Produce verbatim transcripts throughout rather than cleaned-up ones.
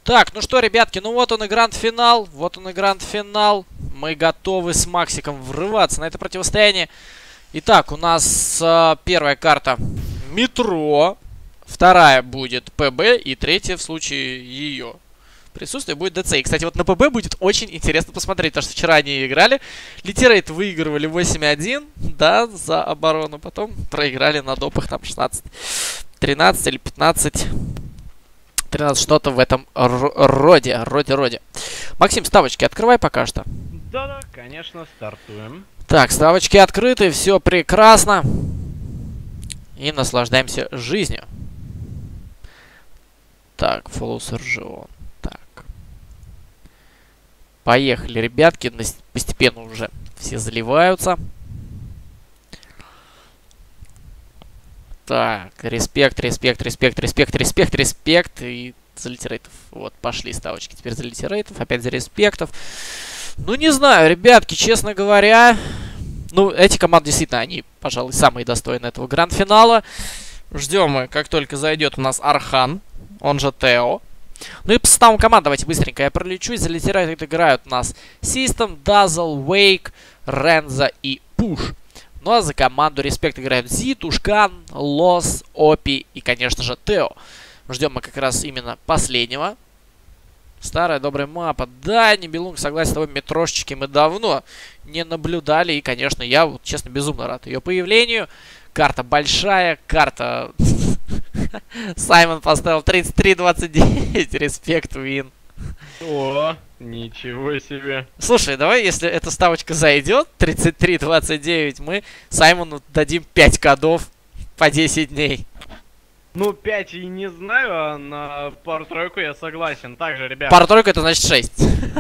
Так, ну что, ребятки, ну вот он и гранд-финал. Вот он и гранд-финал. Мы готовы с Максиком врываться на это противостояние. Итак, у нас э, первая карта метро. Вторая будет ПБ. И третья в случае ее присутствие будет ДЦ. И, кстати, вот на ПБ будет очень интересно посмотреть, потому что вчера они играли. Литерейт выигрывали восемь один, да, за оборону. Потом проиграли на допах там шестнадцать тринадцать или пятнадцать тринадцать, что-то в этом роде, роде-роде. Максим, ставочки открывай пока что. Да-да, конечно, стартуем. Так, ставочки открыты, все прекрасно. И наслаждаемся жизнью. Так, follow Sergio. Так. Поехали, ребятки. Постепенно уже все заливаются. Так, респект, респект, респект, респект, респект, респект. И за литерейтов. Вот, пошли ставочки теперь за литерейтов. Опять за респектов. Ну, не знаю, ребятки, честно говоря. Ну, эти команды действительно, они, пожалуй, самые достойные этого гранд-финала. Ждем мы, как только зайдет у нас Архан, он же Тео. Ну и по составу команд давайте быстренько я пролечусь. За литерейтов играют у нас System, Dazzle, Wake, Renza и Push. Ну а за команду Респект играют Зи, Тушкан, Лос, Опи и, конечно же, Тео. Ждем мы как раз именно последнего. Старая добрая мапа. Да, Нибелунг, согласен с тобой, метрошечки мы давно не наблюдали. И, конечно, я, вот, честно, безумно рад ее появлению. Карта большая, карта... Саймон поставил тридцать три двадцать девять. Респект, вин. О, ничего себе. Слушай, давай, если эта ставочка зайдет, тридцать три двадцать девять, мы Саймону дадим пять кодов по десять дней. Ну, пять и не знаю, а на пару-тройку я согласен. Также, ребят. Пару-тройку это значит шесть.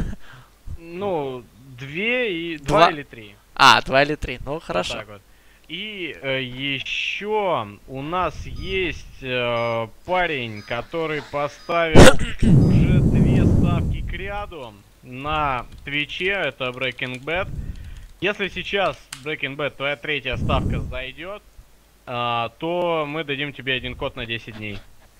Ну, две и... Два. Два или три. А, два или три. Ну, хорошо. Вот так вот. И э, еще у нас есть э, парень, который поставил уже две ставки к ряду на Твиче, это Breaking Bad. Если сейчас Breaking Bad, твоя третья ставка зайдет, э, то мы дадим тебе один код на десять дней.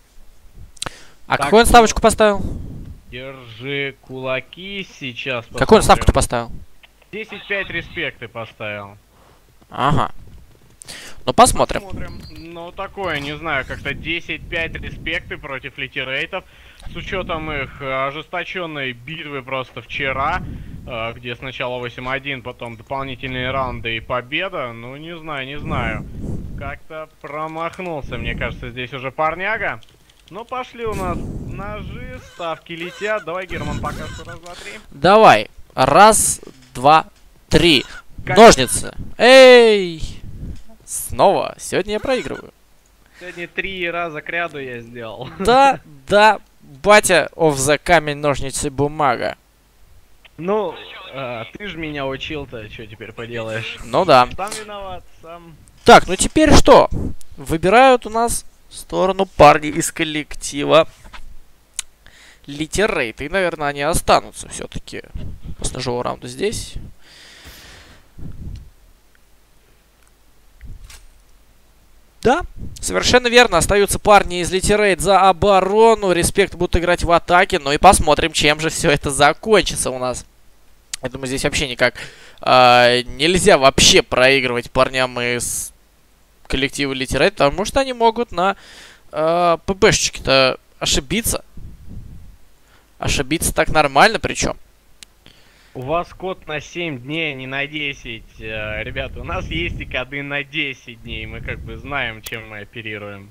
А Так какую он что ставочку поставил? Держи кулаки сейчас. Какую он ставку-то поставил? десять пять респекты поставил. Ага. Ну, посмотрим. Посмотрим. Ну, такое, не знаю, как-то десять пять респекты против литерейтов. С учетом их ожесточенной битвы просто вчера, где сначала восемь один, потом дополнительные раунды и победа. Ну, не знаю, не знаю. Как-то промахнулся, мне кажется, здесь уже парняга. Ну, пошли у нас ножи, ставки летят. Давай, Герман, пока что раз, два, три. Давай. Раз, два, три. Как... Ножницы. Эй! Снова. Сегодня я проигрываю. Сегодня три раза к ряду я сделал. Да, да. Батя of the камень, ножницы, бумага. Ну, а, ты же меня учил-то, что теперь поделаешь? Ну да. Сам виноват, сам. Так, ну теперь что? Выбирают у нас сторону парни из коллектива Литерейт. И, наверное, они останутся все-таки после ножевого раунда здесь. Да, совершенно верно. Остаются парни из Литерейт за оборону. Респект будут играть в атаке. Ну и посмотрим, чем же все это закончится у нас. Я думаю, здесь вообще никак э, нельзя вообще проигрывать парням из коллектива Литерейт, потому что они могут на э, ПБшечке-то ошибиться. Ошибиться так нормально причем. У вас код на семь дней, а не на десять. Э, ребята, у нас есть и коды на десять дней. Мы как бы знаем, чем мы оперируем.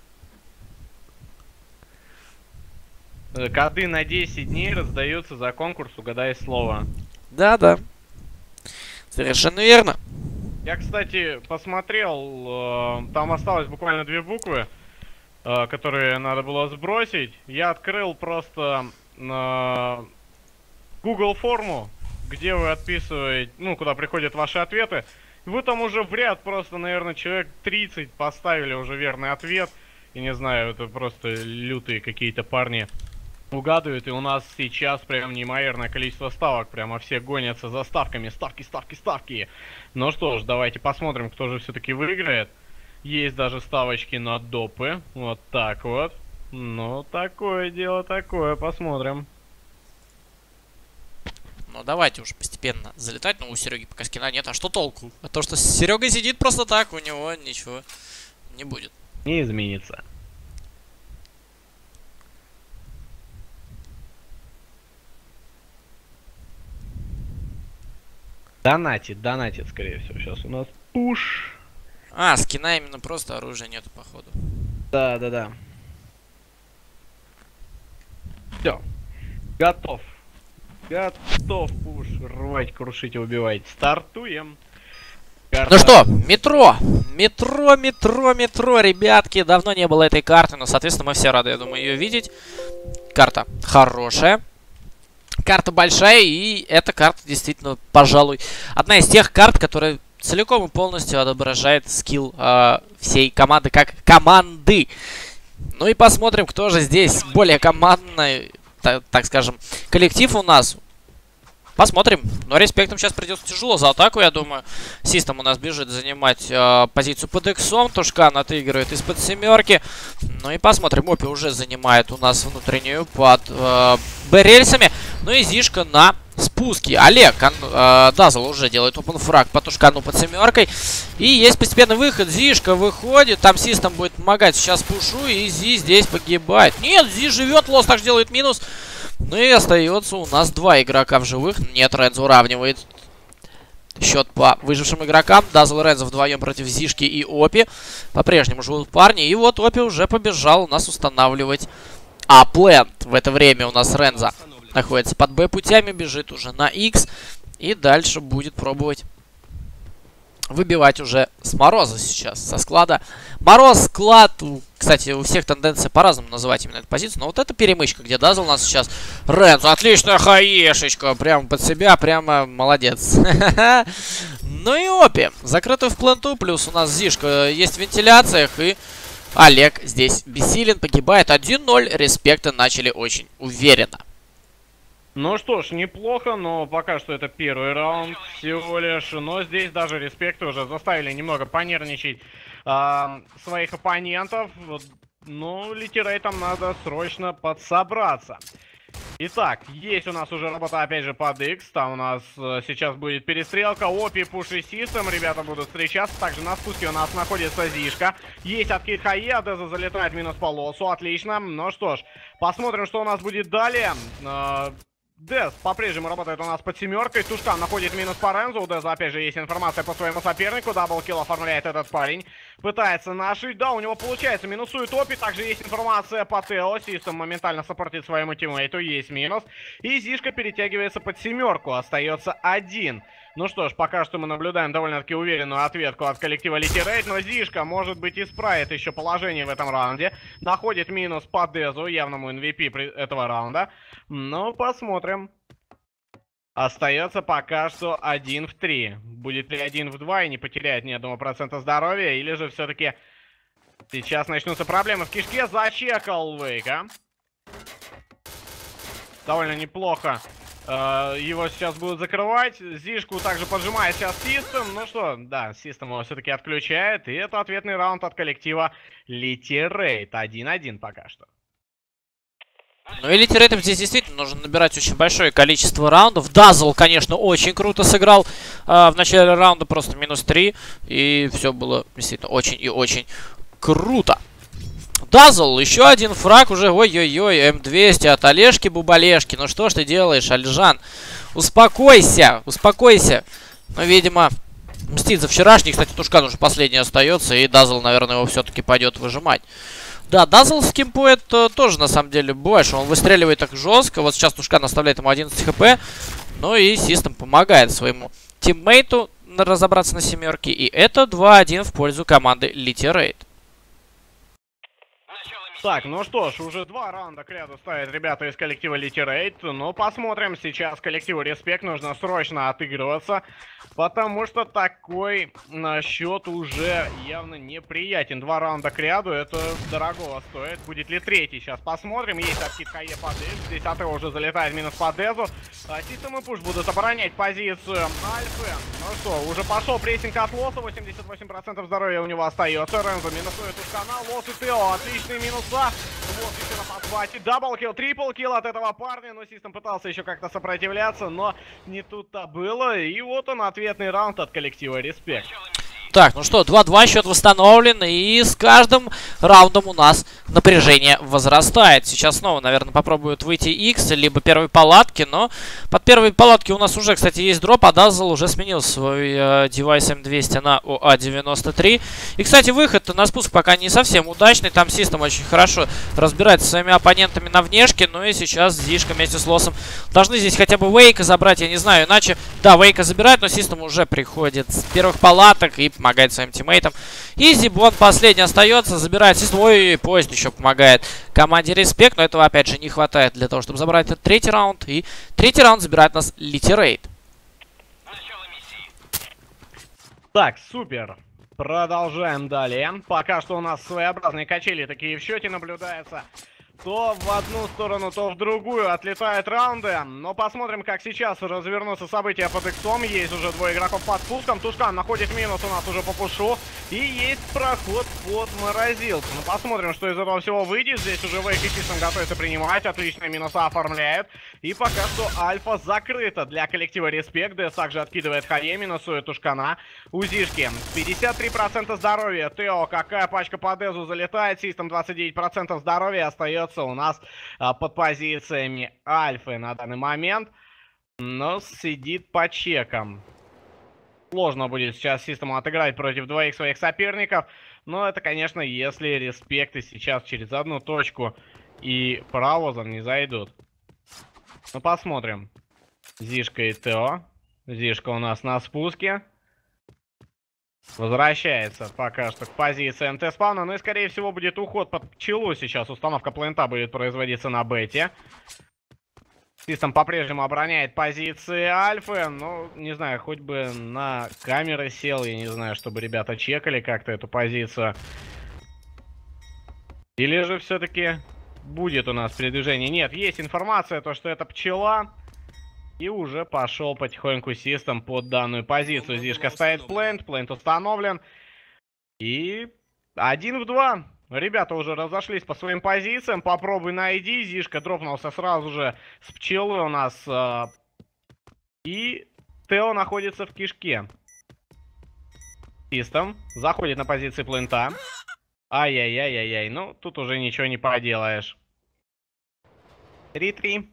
Э, коды на десять дней раздаются за конкурс «Угадай слово». Да-да. Совершенно верно. Я, кстати, посмотрел, э, там осталось буквально две буквы, э, которые надо было сбросить. Я открыл просто э, Google форму, где вы отписываете, ну, куда приходят ваши ответы. Вы там уже в ряд просто, наверное, человек тридцать поставили уже верный ответ. И не знаю, это просто лютые какие-то парни угадывают. И у нас сейчас прям неимоверное количество ставок. Прямо все гонятся за ставками. Ставки, ставки, ставки. Ну что ж, давайте посмотрим, кто же все-таки выиграет. Есть даже ставочки на допы. Вот так вот. Ну, такое дело, такое, посмотрим. Ну, давайте уже постепенно залетать. Ну, у Сереги пока скина нет. А что толку? А то, что Серега сидит просто так, у него ничего не будет. Не изменится. Донатит, донатит, скорее всего. Сейчас у нас пуш. А, скина именно просто, оружия нету, походу. Да, да, да. Все. Готов. Готов пуш. Рвать, крушить и убивать. Стартуем. Карта. Ну что, метро. Метро, метро, метро, ребятки. Давно не было этой карты, но, соответственно, мы все рады, я думаю, ее видеть. Карта хорошая. Карта большая, и эта карта действительно, пожалуй, одна из тех карт, которая целиком и полностью отображает скилл э, всей команды как команды. Ну и посмотрим, кто же здесь более командный, так, так скажем, коллектив у нас. Посмотрим. Но респектом сейчас придется тяжело за атаку, я думаю. Систем у нас бежит занимать э, позицию под иксом. Тушкан отыгрывает из-под семерки. Ну и посмотрим. Опи уже занимает у нас внутреннюю под э, Б-рельсами. Ну и Зишка на спуске. Олег, э, Дазл уже делает опенфраг по Тушкану под семеркой. И есть постепенный выход. Зишка выходит. Там Систем будет помогать сейчас пушу. И Зи здесь погибает. Нет, Зи живет. Лос также делает минус. Ну и остается у нас два игрока в живых. Нет, Рензо уравнивает счет по выжившим игрокам. Дазл и Рензо вдвоем против Зишки и Опи. По-прежнему живут парни. И вот Опи уже побежал у нас устанавливать аплент. В это время у нас Рензо находится под Б путями, бежит уже на X. И дальше будет пробовать выбивать уже с Мороза сейчас, со склада. Мороз, склад. Кстати, у всех тенденция по-разному называть именно эту позицию. Но вот это перемычка, где Дазл у нас сейчас. Рензо, отличная хаешечка. Прямо под себя, прямо молодец. Ну и Опи. Закрытый в пленту. Плюс у нас Зишка есть в вентиляциях. И Олег здесь бессилен, погибает. один ноль. Респекты начали очень уверенно. Ну что ж, неплохо, но пока что это первый раунд всего лишь. Но здесь даже респекты уже заставили немного понервничать э, своих оппонентов. Ну, литерейтам надо срочно подсобраться. Итак, есть у нас уже работа опять же под X. Там у нас э, сейчас будет перестрелка. Опи, пуш и Систем. Ребята будут встречаться. Также на спуске у нас находится Зишка. Есть откид Хае. Деза залетает минус по лосу. Отлично. Ну что ж, посмотрим, что у нас будет далее. Э, Дез по-прежнему работает у нас под семеркой. Тушкан находит минус по Рензу. У Деза опять же есть информация по своему сопернику. Даблкилл оформляет этот парень. Пытается нашить. Да, у него получается. Минусует Опи. Также есть информация по Тео. Систем моментально саппортит своему тиммейту. Есть минус. И Зишка перетягивается под семерку. Остается один. Ну что ж, пока что мы наблюдаем довольно-таки уверенную ответку от коллектива Литерейт. Но Зишка, может быть, исправит еще положение в этом раунде. Находит минус по Дезу, явному эм ви пи этого раунда. Ну, посмотрим. Остается пока что один в три. Будет ли один в два и не потеряет ни одного процента здоровья? Или же все-таки сейчас начнутся проблемы в кишке? Зачекал Вейка. Довольно неплохо. Его сейчас будут закрывать. Зишку также поджимает сейчас Систем. Ну что, да, Систем его все-таки отключает. И это ответный раунд от коллектива Литерейт. один один пока что. Ну и Литерейтам здесь действительно нужно набирать очень большое количество раундов. Дазл, конечно, очень круто сыграл э, в начале раунда. Просто минус три. И все было действительно очень и очень круто. Дазл, еще один фраг уже, ой-ой-ой, эм двести от Олежки-Бубалешки. Ну что ж ты делаешь, Альжан? Успокойся, успокойся. Ну, видимо, мстит за вчерашний. Кстати, Тушкан уже последний остается, и Дазл, наверное, его все-таки пойдет выжимать. Да, Дазл с кимпует тоже, на самом деле, больше. Он выстреливает так жестко. Вот сейчас Тушкан оставляет ему одиннадцать хп. Ну и Систем помогает своему тиммейту разобраться на семерке. И это два один в пользу команды Литерейт. Так, ну что ж, уже два раунда к ряду ставят ребята из коллектива Литерейт. Ну, посмотрим, сейчас коллективу Респект нужно срочно отыгрываться, потому что такой на счет уже явно неприятен. Два раунда к ряду, это дорогого стоит. Будет ли третий, сейчас посмотрим. Есть откид Хае по Дезу, десятого уже залетает минус по Дезу. Систем и Пуш будут оборонять позицию Альфы. Ну что, уже пошел прессинг от Лоса, восемьдесят восемь процентов здоровья у него остается. Рензо минусует Тушкана, Лос и Тео, отличный минус Вот еще на подхвате. Даблкил, триплкил от этого парня. Но Систем пытался еще как-то сопротивляться, но не тут-то было. И вот он, ответный раунд от коллектива Респект. Так, ну что, два-два, счет восстановлен, и с каждым раундом у нас напряжение возрастает. Сейчас снова, наверное, попробуют выйти X, либо первой палатки, но под первой палатки у нас уже, кстати, есть дроп, а Dazzle уже сменил свой э, девайс эм двести на о а девяносто три. И, кстати, выход на спуск пока не совсем удачный, там Систем очень хорошо разбирается со своими оппонентами на внешке, ну и сейчас Зишка вместе с Лосом должны здесь хотя бы Вейка забрать, я не знаю, иначе, да, Вейка забирает, но Систем уже приходит с первых палаток и помогает своим тиммейтам. Изи Бон последний остается, забирает Систем. Ой, поезд еще помогает команде Респект, но этого опять же не хватает для того, чтобы забрать этот третий раунд. И третий раунд забирает нас Литерейт. Так, супер. Продолжаем далее. Пока что у нас своеобразные качели такие в счете наблюдаются. То в одну сторону, то в другую отлетают раунды. Но посмотрим, как сейчас развернутся события под иксом. Есть уже двое игроков под спуском. Тушкан находит минус у нас уже по пушу. И есть проход под морозилку. Ну, посмотрим, что из этого всего выйдет. Здесь уже Вейк и Систем готовятся принимать. Отличные минуса оформляют. И пока что Альфа закрыта для коллектива Респект. ДС также откидывает Хае, минусует Тушкана. У Зишки пятьдесят три процента здоровья. Тео, какая пачка по Дезу залетает. Систем двадцать девять процентов здоровья. Остается у нас а, под позициями Альфы на данный момент, но сидит по чекам. Сложно будет сейчас Систему отыграть против двоих своих соперников, но это, конечно, если Респекты сейчас через одну точку и паровозом не зайдут. Ну, посмотрим. Зишка и Тео. Зишка у нас на спуске. Возвращается пока что к позиции МТ-спауна. Ну и, скорее всего, будет уход под пчелу сейчас. Установка плента будет производиться на бете. Систем по-прежнему обороняет позиции Альфы. Ну, не знаю, хоть бы на камеры сел. Я не знаю, чтобы ребята чекали как-то эту позицию. Или же все-таки будет у нас передвижение. Нет, есть информация, то, что это пчела. И уже пошел потихоньку Систем под данную позицию. Зишка ставит плент, плент установлен. И один в два. Ребята уже разошлись по своим позициям. Попробуй найди. Зишка дропнулся сразу же с пчелы у нас. Э, и Тео находится в кишке. Систем заходит на позиции плента. Ай-яй-яй-яй-яй. Ну, тут уже ничего не поделаешь. три-три.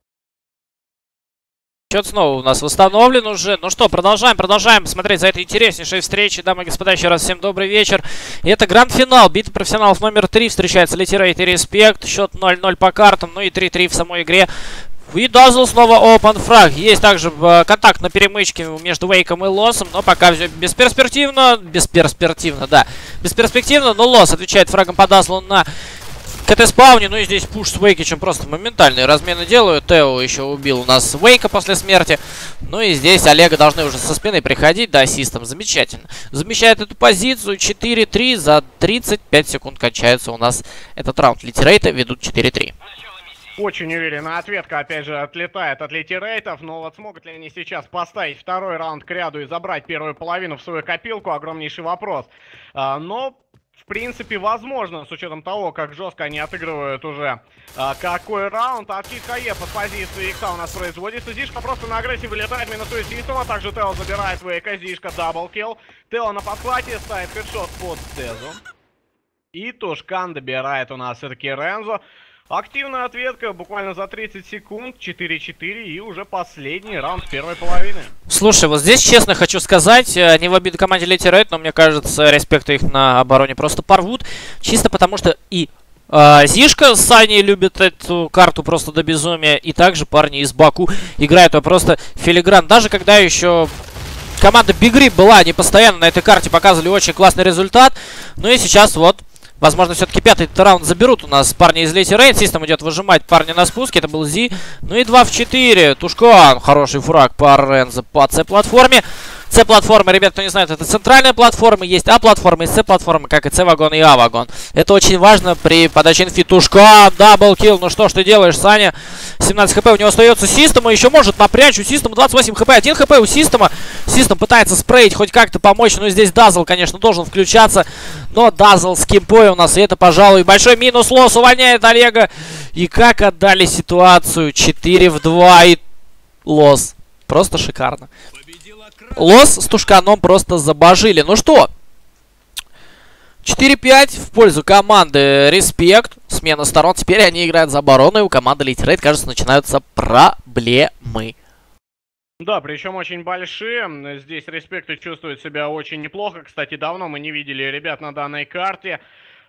Счет снова у нас восстановлен уже. Ну что, продолжаем, продолжаем смотреть за этой интереснейшей встречей. Дамы и господа, еще раз всем добрый вечер. И это гранд-финал. Битва профессионалов номер три. Встречается Литерейт и Респект. Счет ноль-ноль по картам. Ну и три-три в самой игре. И Dazzle снова open фраг. Есть также контакт на перемычке между Вейком и Лосом. Но пока все бесперспективно. Бесперспективно, да. Бесперспективно, но Лос отвечает фрагом по Dazzle на КТ-спауне. Ну и здесь пуш с Вейкичем просто моментальные размены делают. Тео еще убил у нас Вейка после смерти. Ну и здесь Олега должны уже со спины приходить. Да, Систем замечательно замещает эту позицию. четыре-три. За тридцать пять секунд кончается у нас этот раунд. Литерейты ведут четыре-три. Очень уверенно ответка, опять же, отлетает от Литерейтов. Но вот смогут ли они сейчас поставить второй раунд к ряду и забрать первую половину в свою копилку? Огромнейший вопрос. А, но... В принципе, возможно, с учетом того, как жестко они отыгрывают уже а, какой раунд. Откид Хае под позицией Икса у нас производится. Зишка просто на агрессии вылетает, минусует Система. Также Тео забирает Вейка. Зишка даблкилл. Тео на подхвате ставит хедшот под Дезу. И Тушкан добирает у нас все-таки Рензо. Активная ответка буквально за тридцать секунд. четыре-четыре и уже последний раунд первой половины. Слушай, вот здесь честно хочу сказать, не в обиду команде Литерейт, но мне кажется, Респекты их на обороне просто порвут. Чисто потому что и э, Зишка с Саней любит эту карту просто до безумия. И также парни из Баку играют ее просто филигран. Даже когда еще... команда Big Rip была, они постоянно на этой карте показывали очень классный результат. Ну и сейчас вот... возможно, все-таки пятый раунд заберут у нас парни из Литерейт. Систем идет выжимать парня на спуске. Это был Зи. Ну и два в четыре. Тушкан. Хороший фраг по Рензо по С-платформе. С-платформа, ребят, кто не знает, это центральная платформа, есть А-платформа и С-платформа, как и С-вагон и А-вагон. Это очень важно при подаче инфи. Тушка, даблкил, ну что ж ты делаешь, Саня? семнадцать хп, у него остается Система, еще может напрячь, у Система двадцать восемь хп, один хп у Система. Систем пытается спреить, хоть как-то помочь, но здесь Дазл, конечно, должен включаться. Но Дазл с кимпой у нас, и это, пожалуй, большой минус. Лос увольняет Олега. И как отдали ситуацию, четыре в два, и Лос. Просто шикарно. Лос с Тушканом просто забожили. Ну что, четыре пять в пользу команды Респект. Смена сторон. Теперь они играют за оборону, и у команды Литерейт, кажется, начинаются проблемы. Да, причем очень большие. Здесь Респекты чувствуют себя очень неплохо. Кстати, давно мы не видели ребят на данной карте.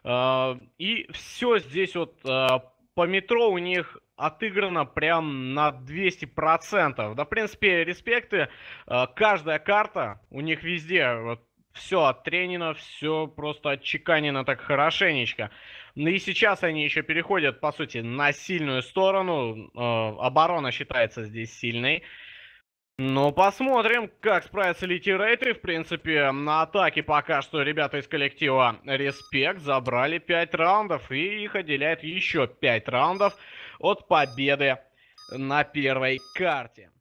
И все здесь вот по метро у них отыграно прям на двести процентов. Да, в принципе, Респекты, каждая карта у них везде вот, все оттренено, все просто отчеканено так хорошенечко. Ну и сейчас они еще переходят, по сути, на сильную сторону. Оборона считается здесь сильной. Ну, посмотрим, как справятся Литерейты. В принципе, на атаке пока что ребята из коллектива Респект забрали пять раундов. И их отделяет еще пять раундов от победы на первой карте.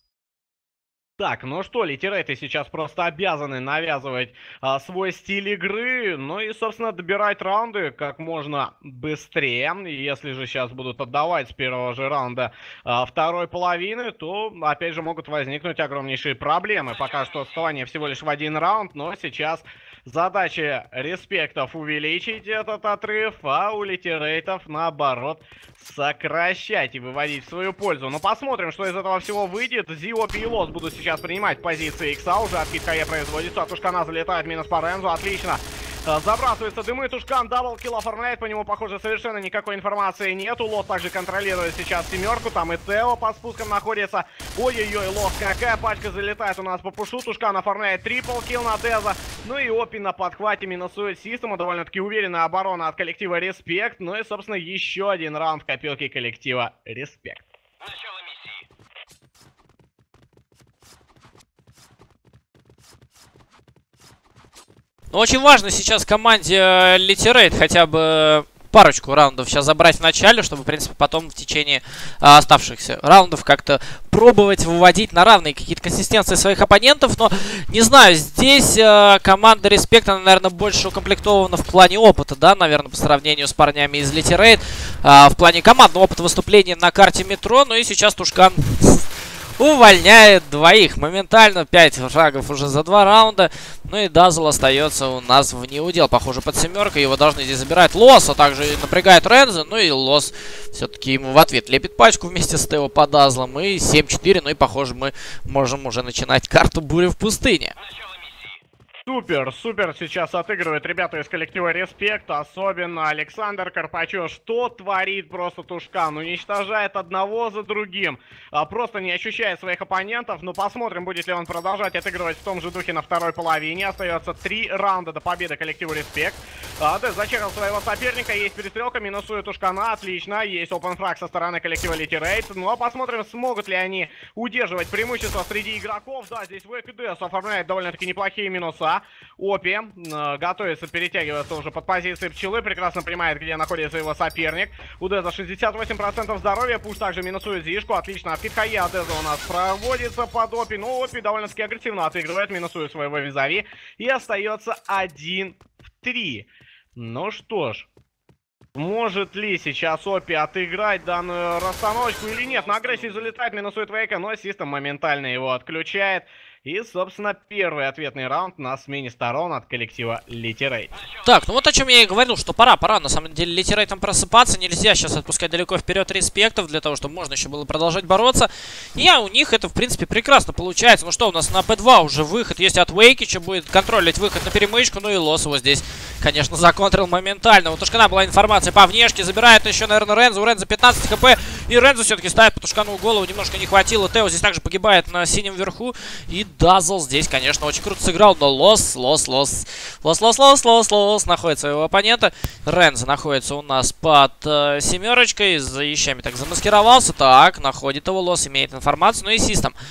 Так, ну что, Литерейты сейчас просто обязаны навязывать а, свой стиль игры, ну и, собственно, добирать раунды как можно быстрее. Если же сейчас будут отдавать с первого же раунда а, второй половины, то, опять же, могут возникнуть огромнейшие проблемы. Пока что отставание всего лишь в один раунд, но сейчас задача Респектов увеличить этот отрыв, а у Литерейтов, наоборот, сокращать и выводить в свою пользу. Но посмотрим, что из этого всего выйдет. Зиопи и Лос будут сейчас принимать позиции Икса. Уже откид ХЕ производится. А Тушкана залетает минус по Рензу. Отлично. Забрасывается дымы. Тушкан даблкил оформляет. По нему, похоже, совершенно никакой информации нету. Лос также контролирует сейчас семерку. Там и Тео под спуском находится. Ой-ой-ой, Лос, какая пачка залетает у нас по пушу. Тушкан оформляет трипл-килл на Деза. Ну и Опи на подхвате минусует Систему. Довольно-таки уверенная оборона от коллектива Респект. Ну и, собственно, еще один раунд в копилке коллектива Респект. Начало миссии. Ну, очень важно сейчас команде Литерейт хотя бы парочку раундов сейчас забрать в начале, чтобы, в принципе, потом в течение а, оставшихся раундов как-то пробовать выводить на равные какие-то консистенции своих оппонентов. Но, не знаю, здесь а, команда Респект, она, наверное, больше укомплектована в плане опыта, да, наверное, по сравнению с парнями из Литерейт. А, в плане командного опыта выступления на карте метро. Ну и сейчас Тушкан увольняет двоих. Моментально пять шагов уже за два раунда. Ну и Дазл остается у нас в неудел. Похоже, под семеркой. Его должны здесь забирать Лос, а также напрягает Ренза. Ну и Лос все-таки ему в ответ лепит пачку вместе с Тео по Дазлам. И семь четыре. Ну и, похоже, мы можем уже начинать карту Буря в пустыне. Супер, супер сейчас отыгрывают ребята из коллектива Респект, особенно Александр Карпачев. Что творит просто Тушкан? Уничтожает одного за другим, а, просто не ощущая своих оппонентов. Но посмотрим, будет ли он продолжать отыгрывать в том же духе на второй половине. Остается три раунда до победы коллективу Респект. А, Дэз зачекал своего соперника, есть перестрелка, минусует Тушкана, отлично. Есть опенфраг со стороны коллектива Литерейт. Ну а посмотрим, смогут ли они удерживать преимущество среди игроков. Да, здесь Вэк и Дэз оформляет довольно-таки неплохие минуса. Опи э, готовится перетягиваться уже под позиции пчелы. Прекрасно понимает, где находится его соперник. У Деза шестьдесят восемь процентов здоровья. Пуш также минусует Зишку. Отлично. Откид ХЕ от Деза у нас проводится под Опи. Но Опи довольно-таки агрессивно отыгрывает. Минусует своего визави. И остается один в три. Ну что ж. Может ли сейчас Опи отыграть данную расстановочку или нет? На агрессии залетает, минусует Вейка, но Систем моментально его отключает. И, собственно, первый ответный раунд на смене сторон от коллектива Литерейт. Так, ну вот о чем я и говорил, что пора, пора, на самом деле, Литерейтам просыпаться. Нельзя сейчас отпускать далеко вперед Респектов, для того, чтобы можно еще было продолжать бороться. И у них это, в принципе, прекрасно получается. Ну что, у нас на пэ два уже выход есть от Вейкича, будет контролить выход на перемычку. Ну и Лос его здесь, конечно, законтрил моментально. У Тушкана была информация по внешке, забирает еще, наверное, Ренза. У Ренза пятнадцать хп, и Ренза все-таки ставит по Тушкану голову, немножко не хватило. Тео здесь также погибает на синем верху. И Дазл здесь, конечно, очень круто сыграл, но Лос, Лос, Лос, Лос, Лос, Лос, Лос, Лос находит своего оппонента. Ренза находится у нас под э, семерочкой, за ящами так замаскировался. Так, находит его, Лос имеет информацию, ну и Систем.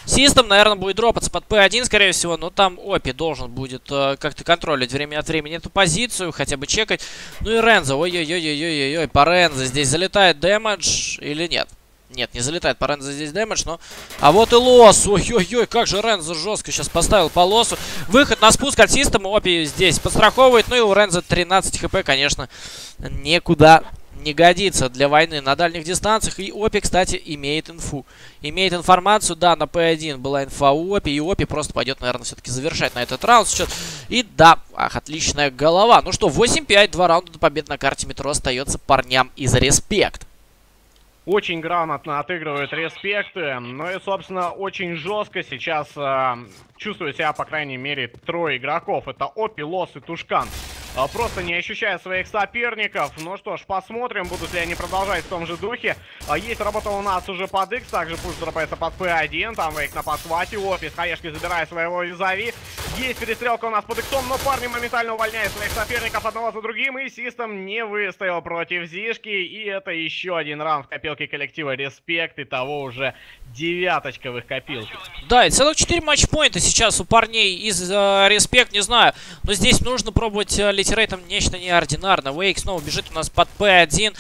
Систем, наверное, будет дропаться под пэ один, скорее всего, но там Опи должен будет э, как-то контролить время от времени эту позицию, хотя бы чекать. Ну и Рензо, ой-ой-ой-ой-ой-ой, по Рензо здесь залетает дэмэдж или нет? Нет, не залетает по Рензо здесь дэмэдж, но... А вот и Лос, ой-ой-ой, как же Рензо жестко сейчас поставил по Лосу. Выход на спуск от система, Опи здесь подстраховывает, ну и у Рензо тринадцать хп, конечно, никуда не годится для войны на дальних дистанциях. И Опи, кстати, имеет инфу. Имеет информацию, да, на пэ один была инфа у Опи, и Опи просто пойдет, наверное, все-таки завершать на этот раунд счет. И да, ах, отличная голова. Ну что, восемь пять, два раунда до победы на карте метро остается парням из Респект. Очень грамотно отыгрывают респекты, ну и, собственно, очень жестко сейчас э, чувствую себя, по крайней мере, трое игроков. Это Опи, Лос и Тушкан. Э, просто не ощущая своих соперников. Ну что ж, посмотрим, будут ли они продолжать в том же духе. Э, есть работа у нас уже под X, также пуш дропается под пэ один, там Вейк на подхвате, Опи с хаешки забирает своего визави. Есть перестрелка у нас под Иксом, но парни моментально увольняют своих соперников одного за другим, и Систем не выстоял против Зишки, и это еще один раунд в копилке коллектива Респект, и того уже девяточка в их копилке. Да, и целых четыре матчпоинта сейчас у парней из э, Респект, не знаю, но здесь нужно пробовать э, литерейтом нечто неординарное. Вейк снова бежит у нас под пэ один,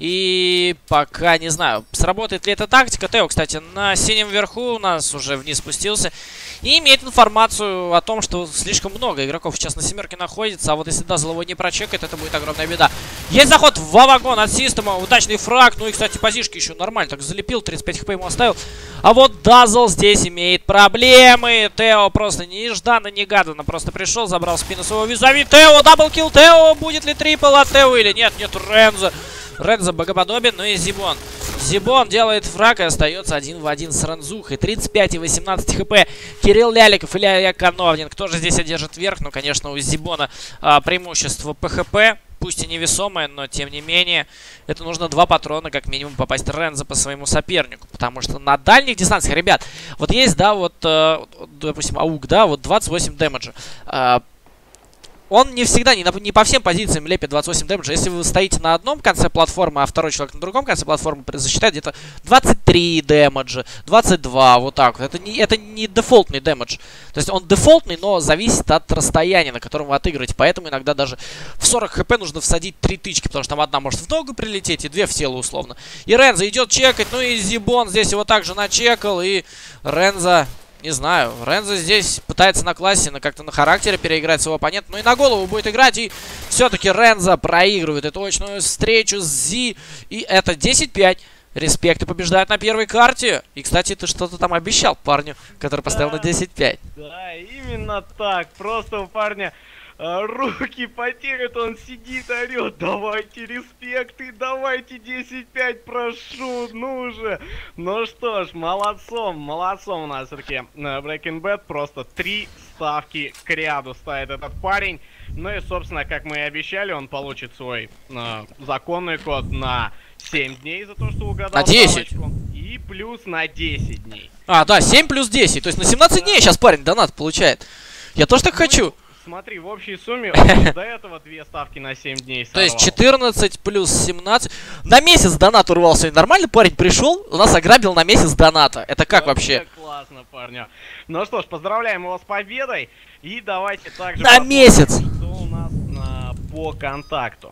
и пока не знаю, сработает ли эта тактика. Тео, кстати, на синем верху у нас уже вниз спустился и имеет информацию о том, что слишком много игроков сейчас на семерке находится, а вот если Дазл его не прочекает, это будет огромная беда. Есть заход в вагон от Система, удачный фраг, ну и, кстати, позишки еще нормально так залепил, тридцать пять хп ему оставил. А вот Дазл здесь имеет проблемы. Тео просто нежданно-негаданно просто пришел, забрал спину своего визави. Тео, даблкил Тео, будет ли трипл от Тео или нет? Нет, Рензо. Рензо богоподобен, ну и Зибон. Зибон делает фраг и остается один в один с Рензухой. тридцать пять и восемнадцать хп. Кирилл Ляликов или Илья Коновнин. Кто же здесь одержит верх? Ну, конечно, у Зибона а, преимущество пэ хэ пэ. Пусть и невесомое, но тем не менее, это нужно два патрона, как минимум, попасть Рензо по своему сопернику. Потому что на дальних дистанциях, ребят, вот есть, да, вот, э, допустим, АУК, да, вот двадцать восемь дэмэджа. Э, Он не всегда, не, на, не по всем позициям лепит двадцать восемь дэмэджа. Если вы стоите на одном конце платформы, а второй человек на другом конце платформы, засчитает где-то двадцать три дэмэджа, двадцать два, вот так вот. Это не, это не дефолтный дэмэдж. То есть он дефолтный, но зависит от расстояния, на котором вы отыгрываете. Поэтому иногда даже в сорок хп нужно всадить три тычки, потому что там одна может в ногу прилететь и две в тело условно. И Рензо идет чекать, ну и Зибон здесь его также начекал, и Рензо... Не знаю, Рензо здесь пытается на классе, на как-то на характере переиграть своего оппонента, но и на голову будет играть, и все-таки Рензо проигрывает эту очную встречу с Зи, и это десять пять. Респекты побеждают на первой карте. И, кстати, ты что-то там обещал парню, который поставил да, на десять пять. Да, именно так. Просто у парня э, руки потеряют, он сидит, орет. Давайте респекты, давайте десять пять, прошу, ну же. Ну что ж, молодцом, молодцом у нас все-таки Breaking Bad. Просто три ставки к ряду ставит этот парень. Ну и, собственно, как мы и обещали, он получит свой э, законный код на семь дней за то, что угадал. На десять. И плюс на десять дней. А, да, семь плюс десять. То есть на семнадцать да. дней сейчас парень донат получает. Я тоже так ну, хочу. Смотри, в общей сумме он до этого две ставки на семь дней сорвал. То есть четырнадцать плюс семнадцать. На месяц донат урвался. Нормально парень пришел, у нас ограбил на месяц доната. Это как вообще? вообще? Классно, парня. Ну что ж, поздравляем его с победой. И давайте также... На месяц! Что у нас на, по контакту.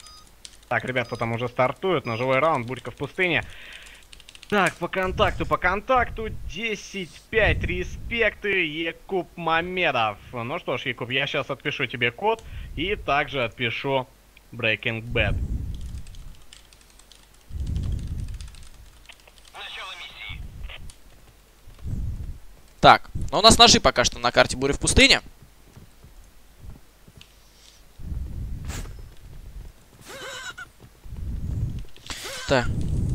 Так, ребята, там уже стартуют на живой раунд, Бурька в пустыне. Так, по контакту, по контакту десять пять, респекты, Якуб Мамедов. Ну что ж, Якуб, я сейчас отпишу тебе код и также отпишу Breaking Bad. Так, ну у нас ножи пока что на карте Буря в пустыне. Так.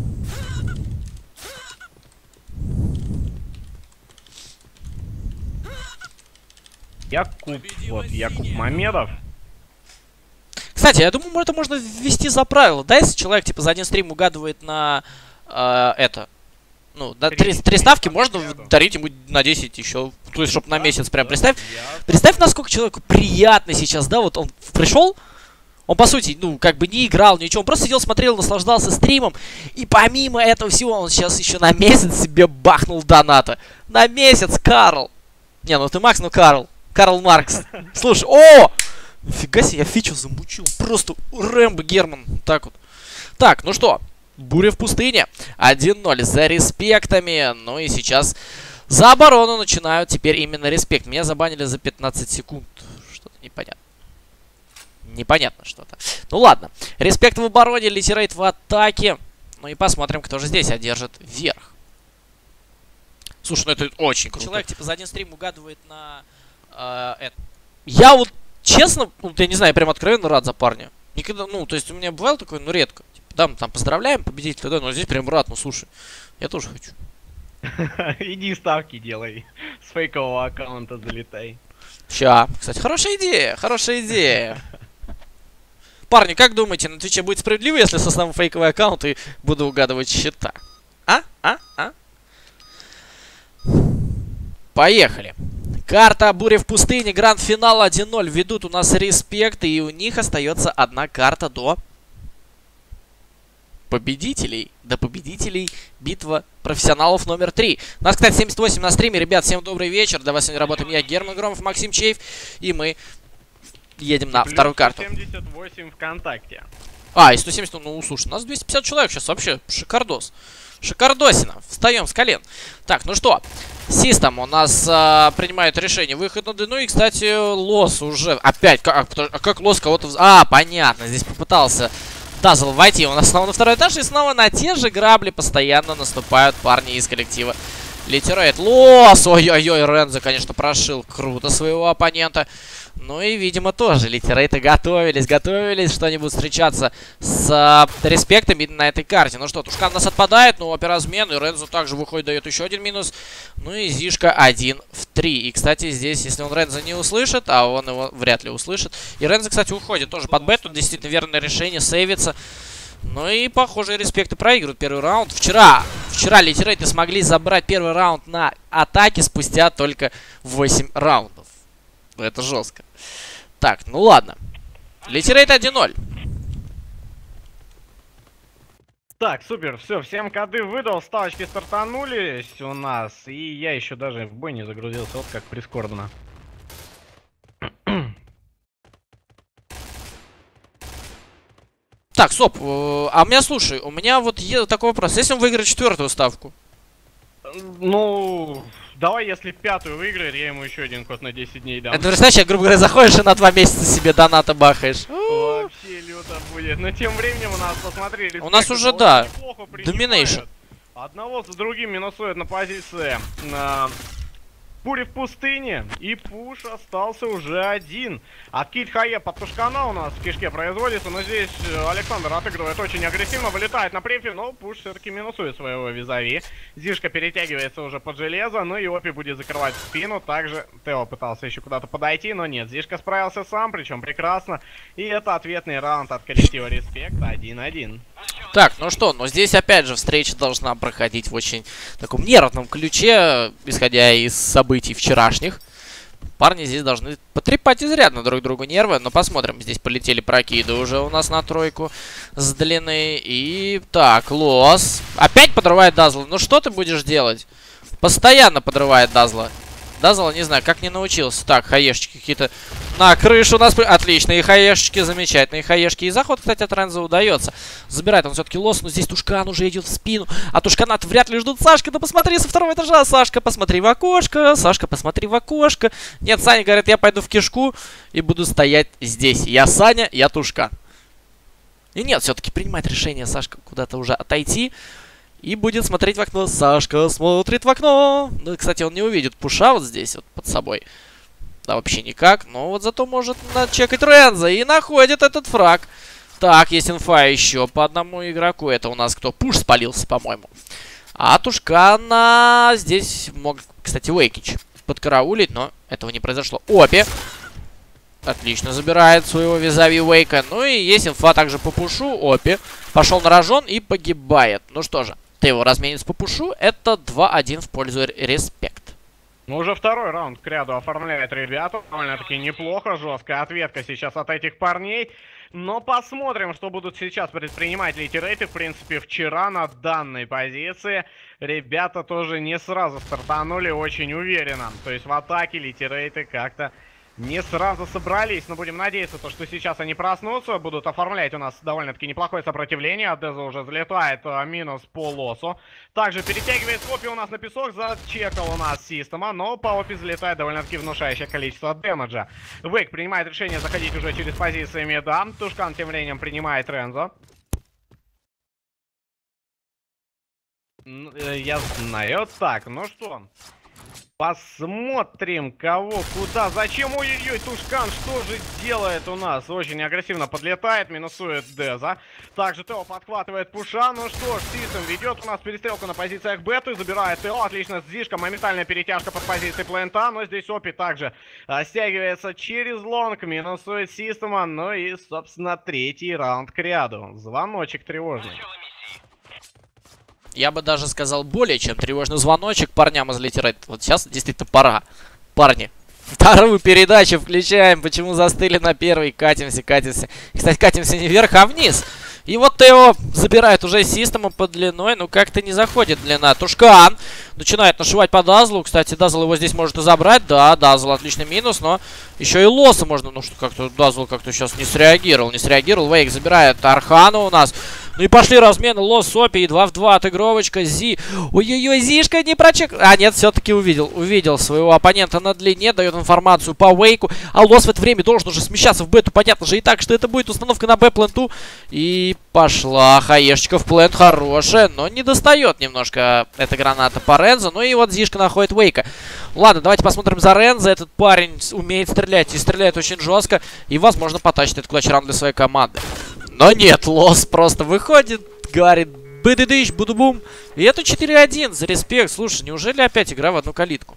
Якуб, вот, Якуб Мамедов. Кстати, я думаю, это можно ввести за правило. Да, если человек, типа, за один стрим угадывает на э, это... Ну, на три, три ставки можно дарить ему на десять еще. То есть, чтобы на месяц прям. Представь, представь, насколько человеку приятно сейчас, да, вот он пришел, Он, по сути, ну, как бы не играл, ничего. Он просто сидел, смотрел, наслаждался стримом. И помимо этого всего, он сейчас еще на месяц себе бахнул доната. На месяц, Карл! Не, ну ты Макс, ну Карл. Карл Маркс. Слушай, о! Нифига себе, я фичу замучил. Просто Рэмбо Герман. Так вот. Так, ну что, буря в пустыне. один ноль за респектами. Ну и сейчас за оборону начинают теперь именно респект. Меня забанили за пятнадцать секунд. Что-то непонятно. Непонятно что-то. Ну ладно. Респект в обороне, Литерейт в атаке. Ну и посмотрим, кто же здесь одержит верх. Слушай, ну это очень круто. Человек типа за один стрим угадывает на... Э, это. Я вот, честно, ну, я не знаю, я прям откровенно рад за парня. Никогда, ну, то есть у меня бывало такое, но редко. Типа, да, мы там поздравляем победителя, да, но здесь прям рад, ну слушай, я тоже хочу. Иди ставки делай. С фейкового аккаунта залетай. Ща. Кстати, хорошая идея, хорошая идея. Парни, как думаете, на Твиче будет справедливо, если составим фейковый аккаунт и буду угадывать счета? А? А? А? Поехали. Карта буря в пустыне, гранд-финал один ноль. Ведут у нас респект, и у них остается одна карта до победителей. До победителей битва профессионалов номер три. У нас, кстати, семьдесят восемь на стриме. Ребят, всем добрый вечер. Для вас сегодня работаем я, Герман Громов, Максим Чеев. И мы едем на Плюс вторую карту. сто семьдесят восемь ВКонтакте. А, и сто семьдесят, ну, слушай, у нас двести пятьдесят человек сейчас, вообще шикардос. Шикардосина. Встаем с колен. Так, ну что, Систем у нас а, принимает решение выход на длину. И, кстати, Лос уже опять, как, а как Лос кого-то... А, понятно, здесь попытался Дазл войти. У нас снова на второй этаж, и снова на те же грабли постоянно наступают парни из коллектива Литерейт. Лос! Ой-ой-ой, Рензо, конечно, прошил круто своего оппонента. Ну и, видимо, тоже Литерейты готовились, готовились что-нибудь встречаться с а, респектами на этой карте. Ну что, Тушкан у нас отпадает, но операзмен, и Рензо также выходит, дает еще один минус. Ну и Зишка один в три. И, кстати, здесь, если он Рензо не услышит, а он его вряд ли услышит. И Рензо, кстати, уходит тоже под бет, тут действительно верное решение, сейвится. Ну и, похоже, респекты проигрывают первый раунд. Вчера, вчера Литерейты смогли забрать первый раунд на атаке спустя только восемь раундов. Это жестко. Так, ну ладно. Литерейт один ноль. Так, супер, все, всем коды выдал, ставочки стартанулись у нас. И я еще даже в бой не загрузился, вот как прискорбно. Так, стоп, а у меня, слушай, у меня вот такой вопрос. Если он выиграет четвертую ставку? Ну, давай, если пятую выиграет, я ему еще один код на десять дней дам. Это, представляешь, грубо говоря, заходишь и на два месяца себе доната бахаешь. Вообще люто будет. Но тем временем у нас, посмотри, у нас уже, да, доминейшн. Одного за другим минусует на позиции на... Бури в пустыне, и пуш остался уже один. От Кит Хае под Тушкана у нас в кишке производится, но здесь Александр отыгрывает очень агрессивно, вылетает на префи, но пуш все-таки минусует своего визави. Зишка перетягивается уже под железо, ну и Опи будет закрывать спину. Также Тео пытался еще куда-то подойти, но нет, Зишка справился сам, причем прекрасно. И это ответный раунд от коллектива Респект один один. Так, ну что, ну здесь опять же встреча должна проходить в очень таком нервном ключе, исходя из событий вчерашних. Парни здесь должны потрепать изрядно друг другу нервы, но посмотрим. Здесь полетели прокиды уже у нас на тройку с длины. И так, Лос опять подрывает Дазла. Ну что ты будешь делать? Постоянно подрывает Дазла. Дазл, не знаю, как не научился. Так, хаешечки какие-то на крышу у нас. Отличные хаешечки, замечательные хаешки. И заход, кстати, от Рензо удается. Забирает он все-таки Лос, но здесь Тушкан уже идет в спину. А Тушканат вряд ли ждут Сашка. Да посмотри со второго этажа. Сашка, посмотри в окошко. Сашка, посмотри в окошко. Нет, Саня говорит, я пойду в кишку и буду стоять здесь. Я Саня, я Тушкан. И нет, все-таки принимает решение Сашка куда-то уже отойти. И будет смотреть в окно. Сашка смотрит в окно. Ну, кстати, он не увидит пуша вот здесь, вот под собой. Да, вообще никак. Но вот зато может начекать Рензо. И находит этот фраг. Так, есть инфа еще по одному игроку. Это у нас кто? Пуш спалился, по-моему. А Тушкана здесь мог, кстати, Вейкич подкараулить, но этого не произошло. Опи. Отлично забирает своего визави Вейка. Ну и есть инфа также по пушу. Опи пошел на рожон и погибает. Ну что же, Тео разменится по пушу. Это два один в пользу Респект. Ну уже второй раунд к ряду оформляет ребята. Довольно-таки неплохо. Жесткая ответка сейчас от этих парней. Но посмотрим, что будут сейчас предпринимать литерейты. В принципе, вчера на данной позиции ребята тоже не сразу стартанули очень уверенно. То есть в атаке литерейты как-то не сразу собрались. Но будем надеяться, то, что сейчас они проснутся. Будут оформлять у нас довольно-таки неплохое сопротивление. Деза уже залетает, а, минус по лосу. Также перетягивает Опи у нас на песок. Зачекал у нас Система. Но по Опи залетает довольно-таки внушающее количество дэмэджа. Вейк принимает решение заходить уже через позиции мида. Тушкан тем временем принимает Рензо. Я знаю. Так, ну что... Посмотрим, кого, куда, зачем. Ой-ой-ой, Тушкан, что же делает у нас? Очень агрессивно подлетает, минусует Деза. Также Тео подхватывает Пуша. Ну что ж, Систем ведет у нас перестрелку на позициях Бету. Забирает Тео, отлично, Зишка, моментальная перетяжка под позицией Плента. Но здесь Опи также а, стягивается через лонг, минусует Система. Ну и, собственно, третий раунд к ряду. Звоночек тревожный. Я бы даже сказал более чем тревожный звоночек парням из литерейт. Вот сейчас действительно пора. Парни, вторую передачу включаем. Почему застыли на первой? Катимся, катимся. Кстати, катимся не вверх, а вниз. И вот Тео забирает уже Систему под длиной. Ну, как-то не заходит длина. Тушкан начинает нашивать по Дазлу. Кстати, Дазл его здесь может и забрать. Да, Дазл отличный минус, но еще и лоса можно. Ну, что как-то Дазл как-то сейчас не среагировал. Не среагировал. Вейк забирает Архана у нас. Ну и пошли размены. Лос, Опи и два в два отыгровочка. Зи. Ой-ой-ой, Зишка не прочек. А, нет, все-таки увидел. Увидел своего оппонента на длине. Дает информацию по Вейку. А Лос в это время должен уже смещаться в бету. Понятно же и так, что это будет установка на Б-пленту. И пошла хаешечка в плент. Хорошая, но не достает немножко эта граната по Рензо. Ну и вот Зишка находит Вейка. Ладно, давайте посмотрим за Рензо. Этот парень умеет стрелять. И стреляет очень жестко. И, возможно, потащит этот клатч-раунд для своей команды. Но нет, Лос просто выходит, говорит быдыдыщ, буду-бум. И это четыре один за респект. Слушай, неужели опять игра в одну калитку?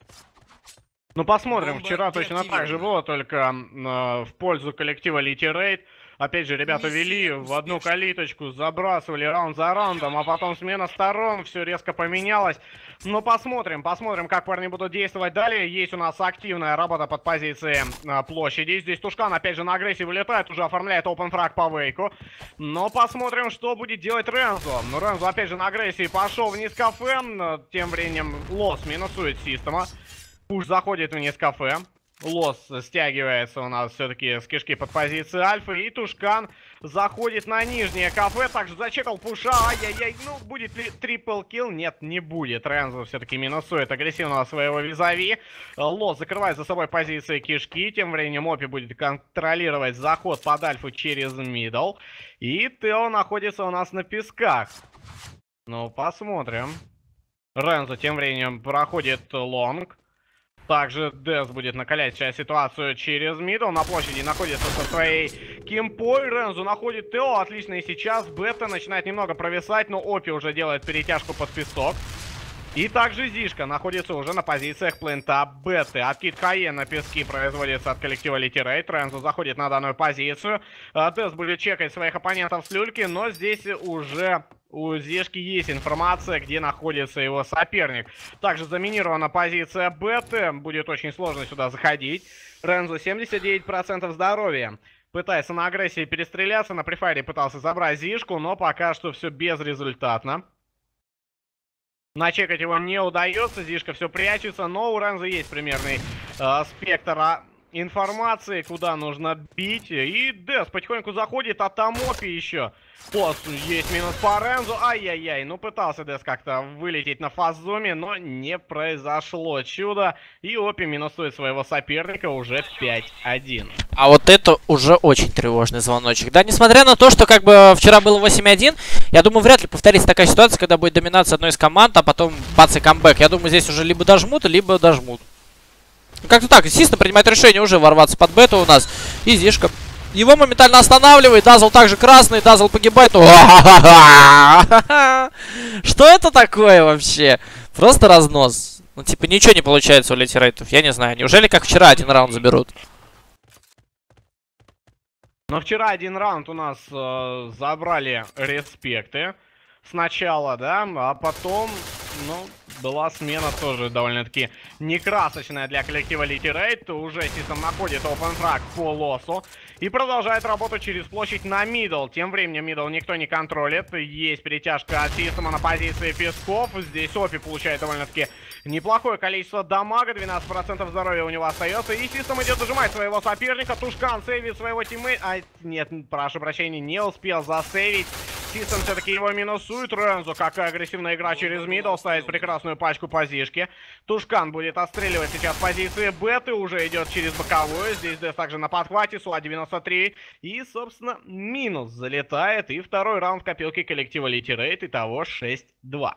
Ну посмотрим, вчера точно так же было, только э, в пользу коллектива Литерейт. Опять же, ребята вели в одну калиточку, забрасывали раунд за раундом, а потом смена сторон, все резко поменялось. Но посмотрим, посмотрим, как парни будут действовать далее. Есть у нас активная работа под позицией а, площади. Здесь Тушкан опять же на агрессии вылетает, уже оформляет опенфраг по Вейку. Но посмотрим, что будет делать Рензо. Ну, Рензо опять же на агрессии пошел вниз кафе. Тем временем Лос минусует Система. Пуш заходит вниз кафе. Лос стягивается у нас все-таки с кишки под позицией Альфа. И Тушкан заходит на нижнее кафе. Также зачекал Пуша. Ай-яй-яй. Ну, будет ли трипл килл? Нет, не будет. Рензо все-таки минусует агрессивного своего визави. Лос закрывает за собой позиции кишки. Тем временем Опи будет контролировать заход под Альфу через мидл. И Тео находится у нас на песках. Ну, посмотрим. Рензо тем временем проходит лонг. Также Дез будет накалять сейчас ситуацию через мидл. На площади находится со своей кимпой. Рензо находит Тео. Отлично и сейчас. Бета начинает немного провисать, но Опи уже делает перетяжку под песок. И также Зишка находится уже на позициях плента Беты. Откид Хае на пески производится от коллектива Литерейт. Рензо заходит на данную позицию. Дез будет чекать своих оппонентов с люльки, но здесь уже... У Зишки есть информация, где находится его соперник. Также заминирована позиция Беты. Будет очень сложно сюда заходить. Рензо семьдесят девять процентов здоровья. Пытается на агрессии перестреляться. На префайре пытался забрать Зишку, но пока что все безрезультатно. Начекать его не удается. Зишка все прячется, но у Рензо есть примерный э, спектр информации, куда нужно бить. И Дез потихоньку заходит, а там Опи еще. Пост есть минус по Рензу. Ай-яй-яй. Ну, пытался Дез как-то вылететь на фаззуме, но не произошло чудо. И Опи минусует своего соперника уже пять один. А вот это уже очень тревожный звоночек. Да, несмотря на то, что как бы вчера было восемь один, я думаю, вряд ли повторится такая ситуация, когда будет доминация одной из команд, а потом бац и камбэк. Я думаю, здесь уже либо дожмут, либо дожмут. Как-то так. Систем принимает решение уже ворваться под бету у нас. И Зишка его моментально останавливает. Дазл также красный. Дазл погибает. Что это такое вообще? Просто разнос. Ну, типа, ничего не получается у литерейтов. Я не знаю. Неужели как вчера один раунд заберут? Но вчера один раунд у нас э, забрали респекты. Сначала, да, а потом Ну, была смена тоже довольно-таки некрасочная для коллектива Литерейт. Уже Систем находит опенфраг по лосу и продолжает работу через площадь на мидл. Тем временем мидл никто не контролит. Есть перетяжка от Система на позиции Песков. Здесь Опи получает довольно-таки неплохое количество дамага. двенадцать процентов здоровья у него остается. И Систем идет зажимать своего соперника. Тушкан сейвит своего тиммейта. А, нет, прошу прощения, не успел засейвить. Систем все-таки его минусует. Рензо, какая агрессивная игра через мидл, ставит прекрасную пачку позишки. Тушкан будет отстреливать сейчас позиции Беты, уже идет через боковую. Здесь Дэс также на подхвате, Суа девяносто три. И, собственно, минус залетает. И второй раунд копилки коллектива Литерейт. Итого шесть-два.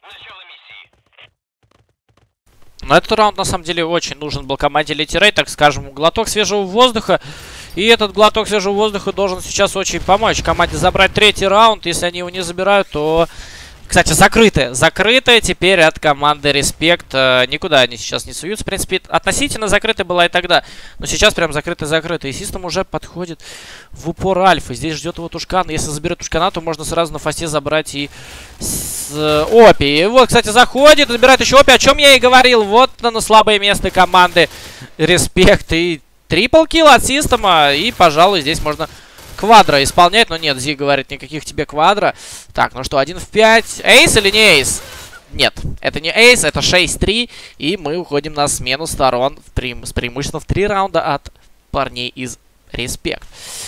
Но этот раунд, на самом деле, очень нужен был команде Литерейт, так скажем, глоток свежего воздуха. И этот глоток свежего воздуха должен сейчас очень помочь команде забрать третий раунд. Если они его не забирают, то... Кстати, закрытая. Закрытая теперь от команды Респект. Никуда они сейчас не суются. В принципе, относительно закрытая была и тогда. Но сейчас прям закрытая-закрытая. И Систем уже подходит в упор Альфа. Здесь ждет его Тушкан. Если заберет Тушкана, то можно сразу на фасте забрать и с Опи. И вот, кстати, заходит, забирает еще Опи. О чем я и говорил. Вот на слабое место команды Респект. И трипл килл от Система. И, пожалуй, здесь можно... Квадро исполнять, но нет, Зи говорит, никаких тебе квадро. Так, ну что, один в пять. Эйс или не эйс? Нет, это не эйс, это шесть-три. И мы уходим на смену сторон в преим... с преимуществом в три раунда от парней из Респект.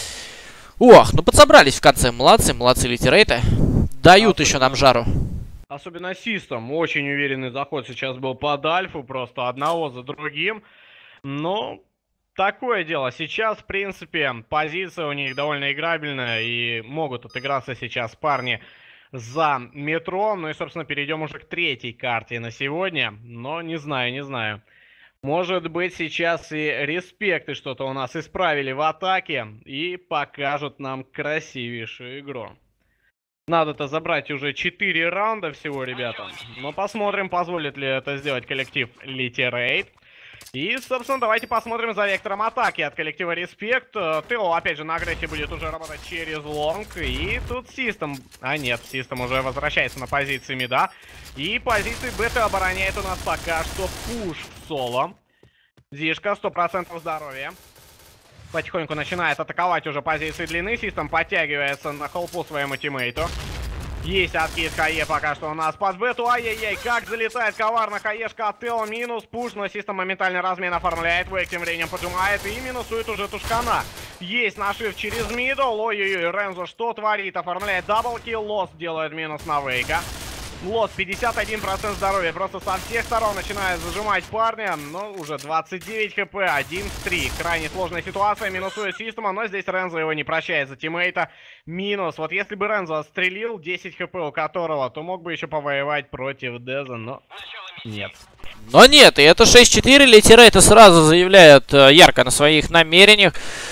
Ох, ну подсобрались в конце. Молодцы, молодцы Литерейты. Дают еще нам жару. Особенно Систем. Очень уверенный заход сейчас был под Альфу. Просто одного за другим. Но... Такое дело. Сейчас, в принципе, позиция у них довольно играбельная. И могут отыграться сейчас парни за метро. Ну и, собственно, перейдем уже к третьей карте на сегодня. Но не знаю, не знаю. Может быть, сейчас и Респекты что-то у нас исправили в атаке. И покажут нам красивейшую игру. Надо-то забрать уже четыре раунда всего, ребята. Но посмотрим, позволит ли это сделать коллектив Литерейт. И, собственно, давайте посмотрим за вектором атаки от коллектива Респект. Тео, опять же, на агрессии будет уже работать через лонг. И тут Систем... А нет, Систем уже возвращается на позиции мида. И позиции Бета обороняет у нас пока что пуш в соло. Зишка, сто процентов здоровья. Потихоньку начинает атаковать уже позиции длины. Систем подтягивается на холпу своему тиммейту. Есть откид Хае пока что у нас под Бету. Ай-яй-яй, как залетает коварно Хаешка от Тео. Минус пуш, но Систем моментально размен оформляет. Вейк тем временем поджимает и минусует уже Тушкана. Есть нашив через мидл. Ой-ой-ой, Рензо что творит? Оформляет даблкилл. Лос делает минус на Вейка. Лос пятьдесят один процент здоровья. Просто со всех сторон начинает зажимать парня. Но уже двадцать девять хп. один в три. Крайне сложная ситуация. Минусует Система. Но здесь Рензо его не прощает за тиммейта. Минус. Вот если бы Рензо отстрелил, десять хп у которого, то мог бы еще повоевать против Деза. Но нет. Но нет, и это шесть-четыре. Литерейты сразу заявляют э, ярко на своих намерениях.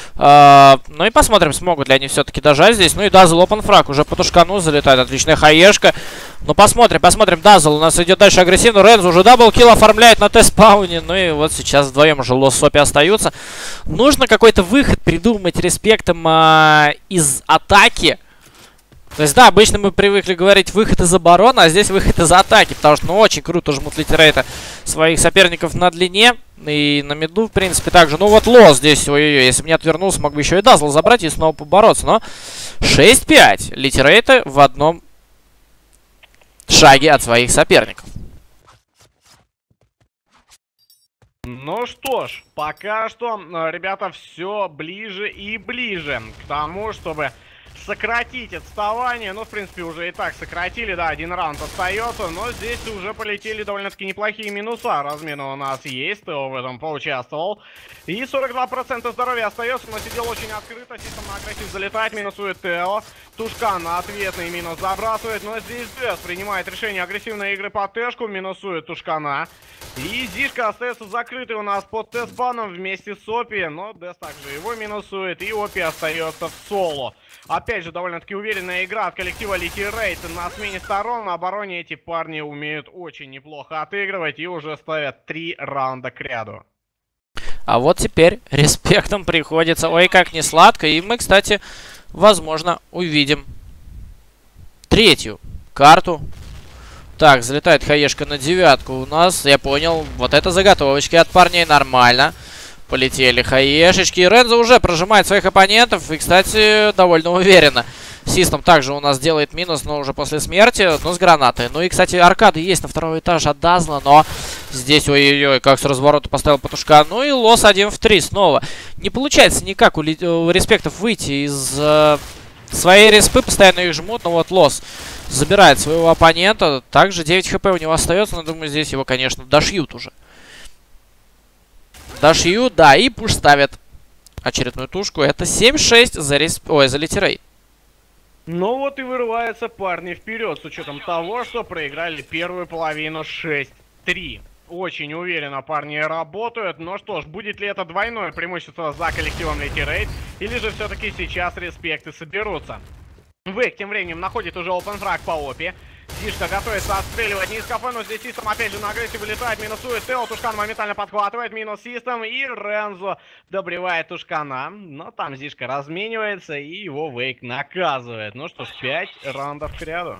Э, ну и посмотрим, смогут ли они все-таки дожать здесь. Ну и Дазл опенфраг уже по Тушкану залетает. Отличная хаешка. Ну посмотрим, посмотрим. Дазл у нас идет дальше агрессивно. Рензо уже даблкилл оформляет на Т-спауне. Ну и вот сейчас вдвоем уже Лос Сопи остаются. Нужно какой-то выход придумать Респектом э, из атаки. То есть, да, обычно мы привыкли говорить выход из обороны, а здесь выход из атаки. Потому что, ну, очень круто жмут Литерейта своих соперников на длине. И на миду, в принципе, также. Ну, вот Лос здесь, ой-ой-ой, если бы не отвернулся, мог бы еще и Дазл забрать и снова побороться. Но шесть-пять. Литерейта в одном шаге от своих соперников. Ну что ж, пока что, ребята, все ближе и ближе к тому, чтобы... сократить отставание. Ну, в принципе, уже и так сократили. Да, один раунд остается. Но здесь уже полетели довольно-таки неплохие минуса. Размена у нас есть. Тео в этом поучаствовал. И сорок два процента здоровья остается. Но сидел очень открыто. Систем на агрессив залетает. Минусует Тео. Тушкан на ответный минус забрасывает. Но здесь Дэс принимает решение агрессивной игры по Тэшку. Минусует Тушкана. И Зишка остается закрытый у нас под Т-спаном вместе с Опи. Но Дэс также его минусует. И Опи остается в соло. Опять же, довольно-таки уверенная игра от коллектива Литерейт на смене сторон. На обороне эти парни умеют очень неплохо отыгрывать и уже ставят три раунда к ряду. А вот теперь Респектом приходится, ой, как не сладко. И мы, кстати, возможно, увидим третью карту. Так, залетает хаешка на девятку у нас. Я понял. Вот это заготовочки от парней. Нормально. Полетели хаешечки. И Рензо уже прожимает своих оппонентов. И, кстати, довольно уверенно. Систем также у нас делает минус, но уже после смерти, но с гранатой. Ну и, кстати, аркады есть на второй этаж от Дазла, но здесь, ой-ой-ой, как с разворота поставил патушка. Ну и лосс один в три снова. Не получается никак у, у респектов выйти из э, своей респы, постоянно их жмут, но вот лосс забирает своего оппонента. Также девять хп у него остается, но думаю, здесь его, конечно, дошьют уже. Дошьют, да, и пуш ставит очередную тушку. Это семь шесть за респ... Ой, за литерей. Ну вот и вырываются парни вперед, с учетом того, что проиграли первую половину шесть три. Очень уверенно парни работают. Но что ж, будет ли это двойное преимущество за коллективом Литерейт, или же все-таки сейчас респекты соберутся? Вейк тем временем находит уже опенфраг по опи. Зишка готовится отстреливать низ КП, но здесь Систем опять же на агрессии вылетает, минусует Тео, Тушкан моментально подхватывает, минус Систем, и Рензо добривает Тушкана. Но там Зишка разменивается, и его Вейк наказывает. Ну что ж, пять раундов к ряду.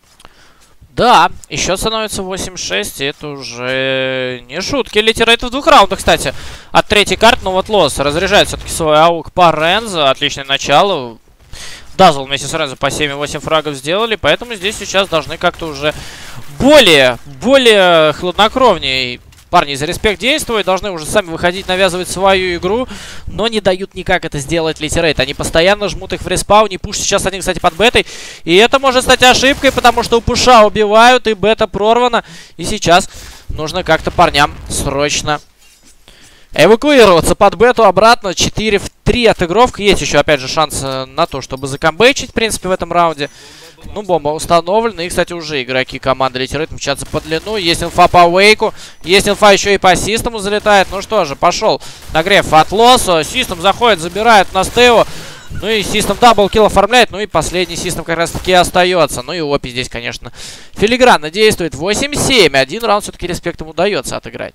Да, еще становится восемь шесть, и это уже не шутки. Литерейт в двух раундах, кстати, от третьей карты, но вот лосс разряжает все-таки свой аук по Рензо, отличное начало. Дазл вместе с Рензо по семь восемь фрагов сделали, поэтому здесь сейчас должны как-то уже более, более хладнокровнее парни из Респект действовать, должны уже сами выходить, навязывать свою игру, но не дают никак это сделать Литерейт. Они постоянно жмут их в респауне, пуш сейчас один, кстати, под бетой, и это может стать ошибкой, потому что у пуша убивают, и бета прорвана, и сейчас нужно как-то парням срочно эвакуироваться под бету обратно. Четыре в три отыгровка. Есть еще, опять же, шанс на то, чтобы закомбейчить, в принципе, в этом раунде. Ну, бомба установлена. И, кстати, уже игроки команды Литерейт мчатся по длину. Есть инфа по Вейку. Есть инфа еще и по Систему залетает. Ну что же, пошел нагрев от Лоссо. Систем заходит, забирает на Стео. Ну и Систем даблкилл оформляет. Ну и последний Систем как раз таки остается. Ну и Опи здесь, конечно, филигранно действует. восемь семь. Один раунд все-таки Респектам удается отыграть.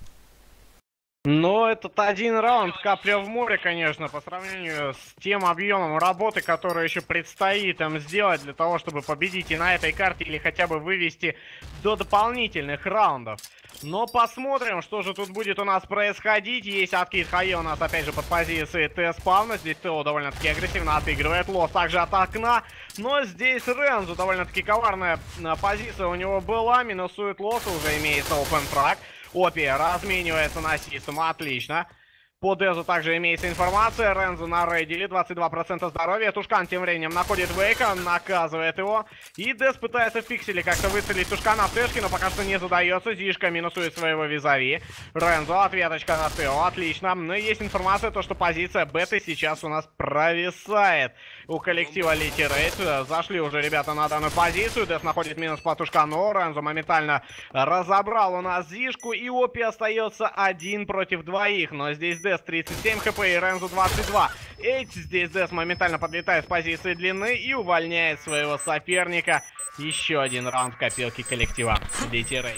Но этот один раунд капля в море, конечно, по сравнению с тем объемом работы, который еще предстоит им сделать для того, чтобы победить и на этой карте, или хотя бы вывести до дополнительных раундов. Но посмотрим, что же тут будет у нас происходить. Есть откид Хае у нас опять же под позицией Т-спавна. Здесь Тео довольно-таки агрессивно отыгрывает. Лосс также от окна. Но здесь Рензо довольно-таки коварная позиция у него была. Минусует Лосса, уже имеется опенфраг. Опи разменивается на Систем, отлично. По Дезу также имеется информация. Рензо на рейдиле, двадцать два процента здоровья. Тушкан тем временем находит Вейка, наказывает его. И Дез пытается в пикселе как-то выцелить Тушкана в тэшке, но пока что не задается. Зишка минусует своего визави. Рензо, ответочка на Тео, отлично. Но есть информация, то, что позиция беты сейчас у нас провисает. У коллектива Литерейт. Зашли уже ребята на данную позицию. Дез находит минус по Тушкану. Рензо моментально разобрал у нас Зишку. И Опи остается один против двоих. Но здесь Дез тридцать семь хп и Рензо двадцать два. Эйт здесь Дез моментально подлетает с позиции длины и увольняет своего соперника. Еще один раунд в копилке коллектива Литерейт.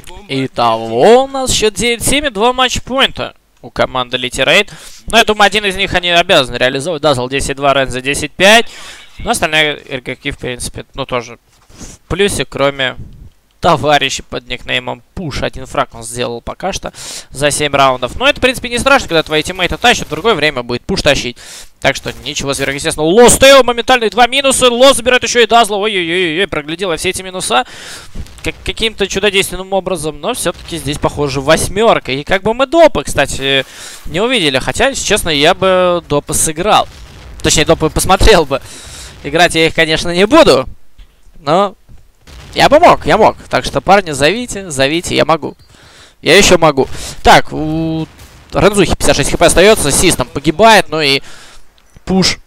Итого у нас счет девять семь и два матчпоинта у команды Литерейт. Но я думаю, один из них они обязаны реализовать. Дазл десять два, Рензо десять пять. Но остальные игроки, в принципе, ну тоже в плюсе, кроме товарища под никнеймом Пуш. Один фраг он сделал пока что за семь раундов. Но это, в принципе, не страшно, когда твои тиммейты тащат. В другое время будет Пуш тащить. Так что ничего сверхъестественного. Лос Тео моментальные два минуса. Лос забирает еще и Дазла. Ой-ой-ой, проглядел я все эти минуса как каким-то чудодейственным образом. Но все-таки здесь, похоже, восьмерка. И как бы мы допы, кстати, не увидели. Хотя, если честно, я бы допы сыграл. Точнее, допы посмотрел бы. Играть я их, конечно, не буду. Но я бы мог, я мог. Так что, парни, зовите, зовите, я могу. Я еще могу. Так, у Рензухи пятьдесят шесть хп остается. Систем погибает, ну и Пуш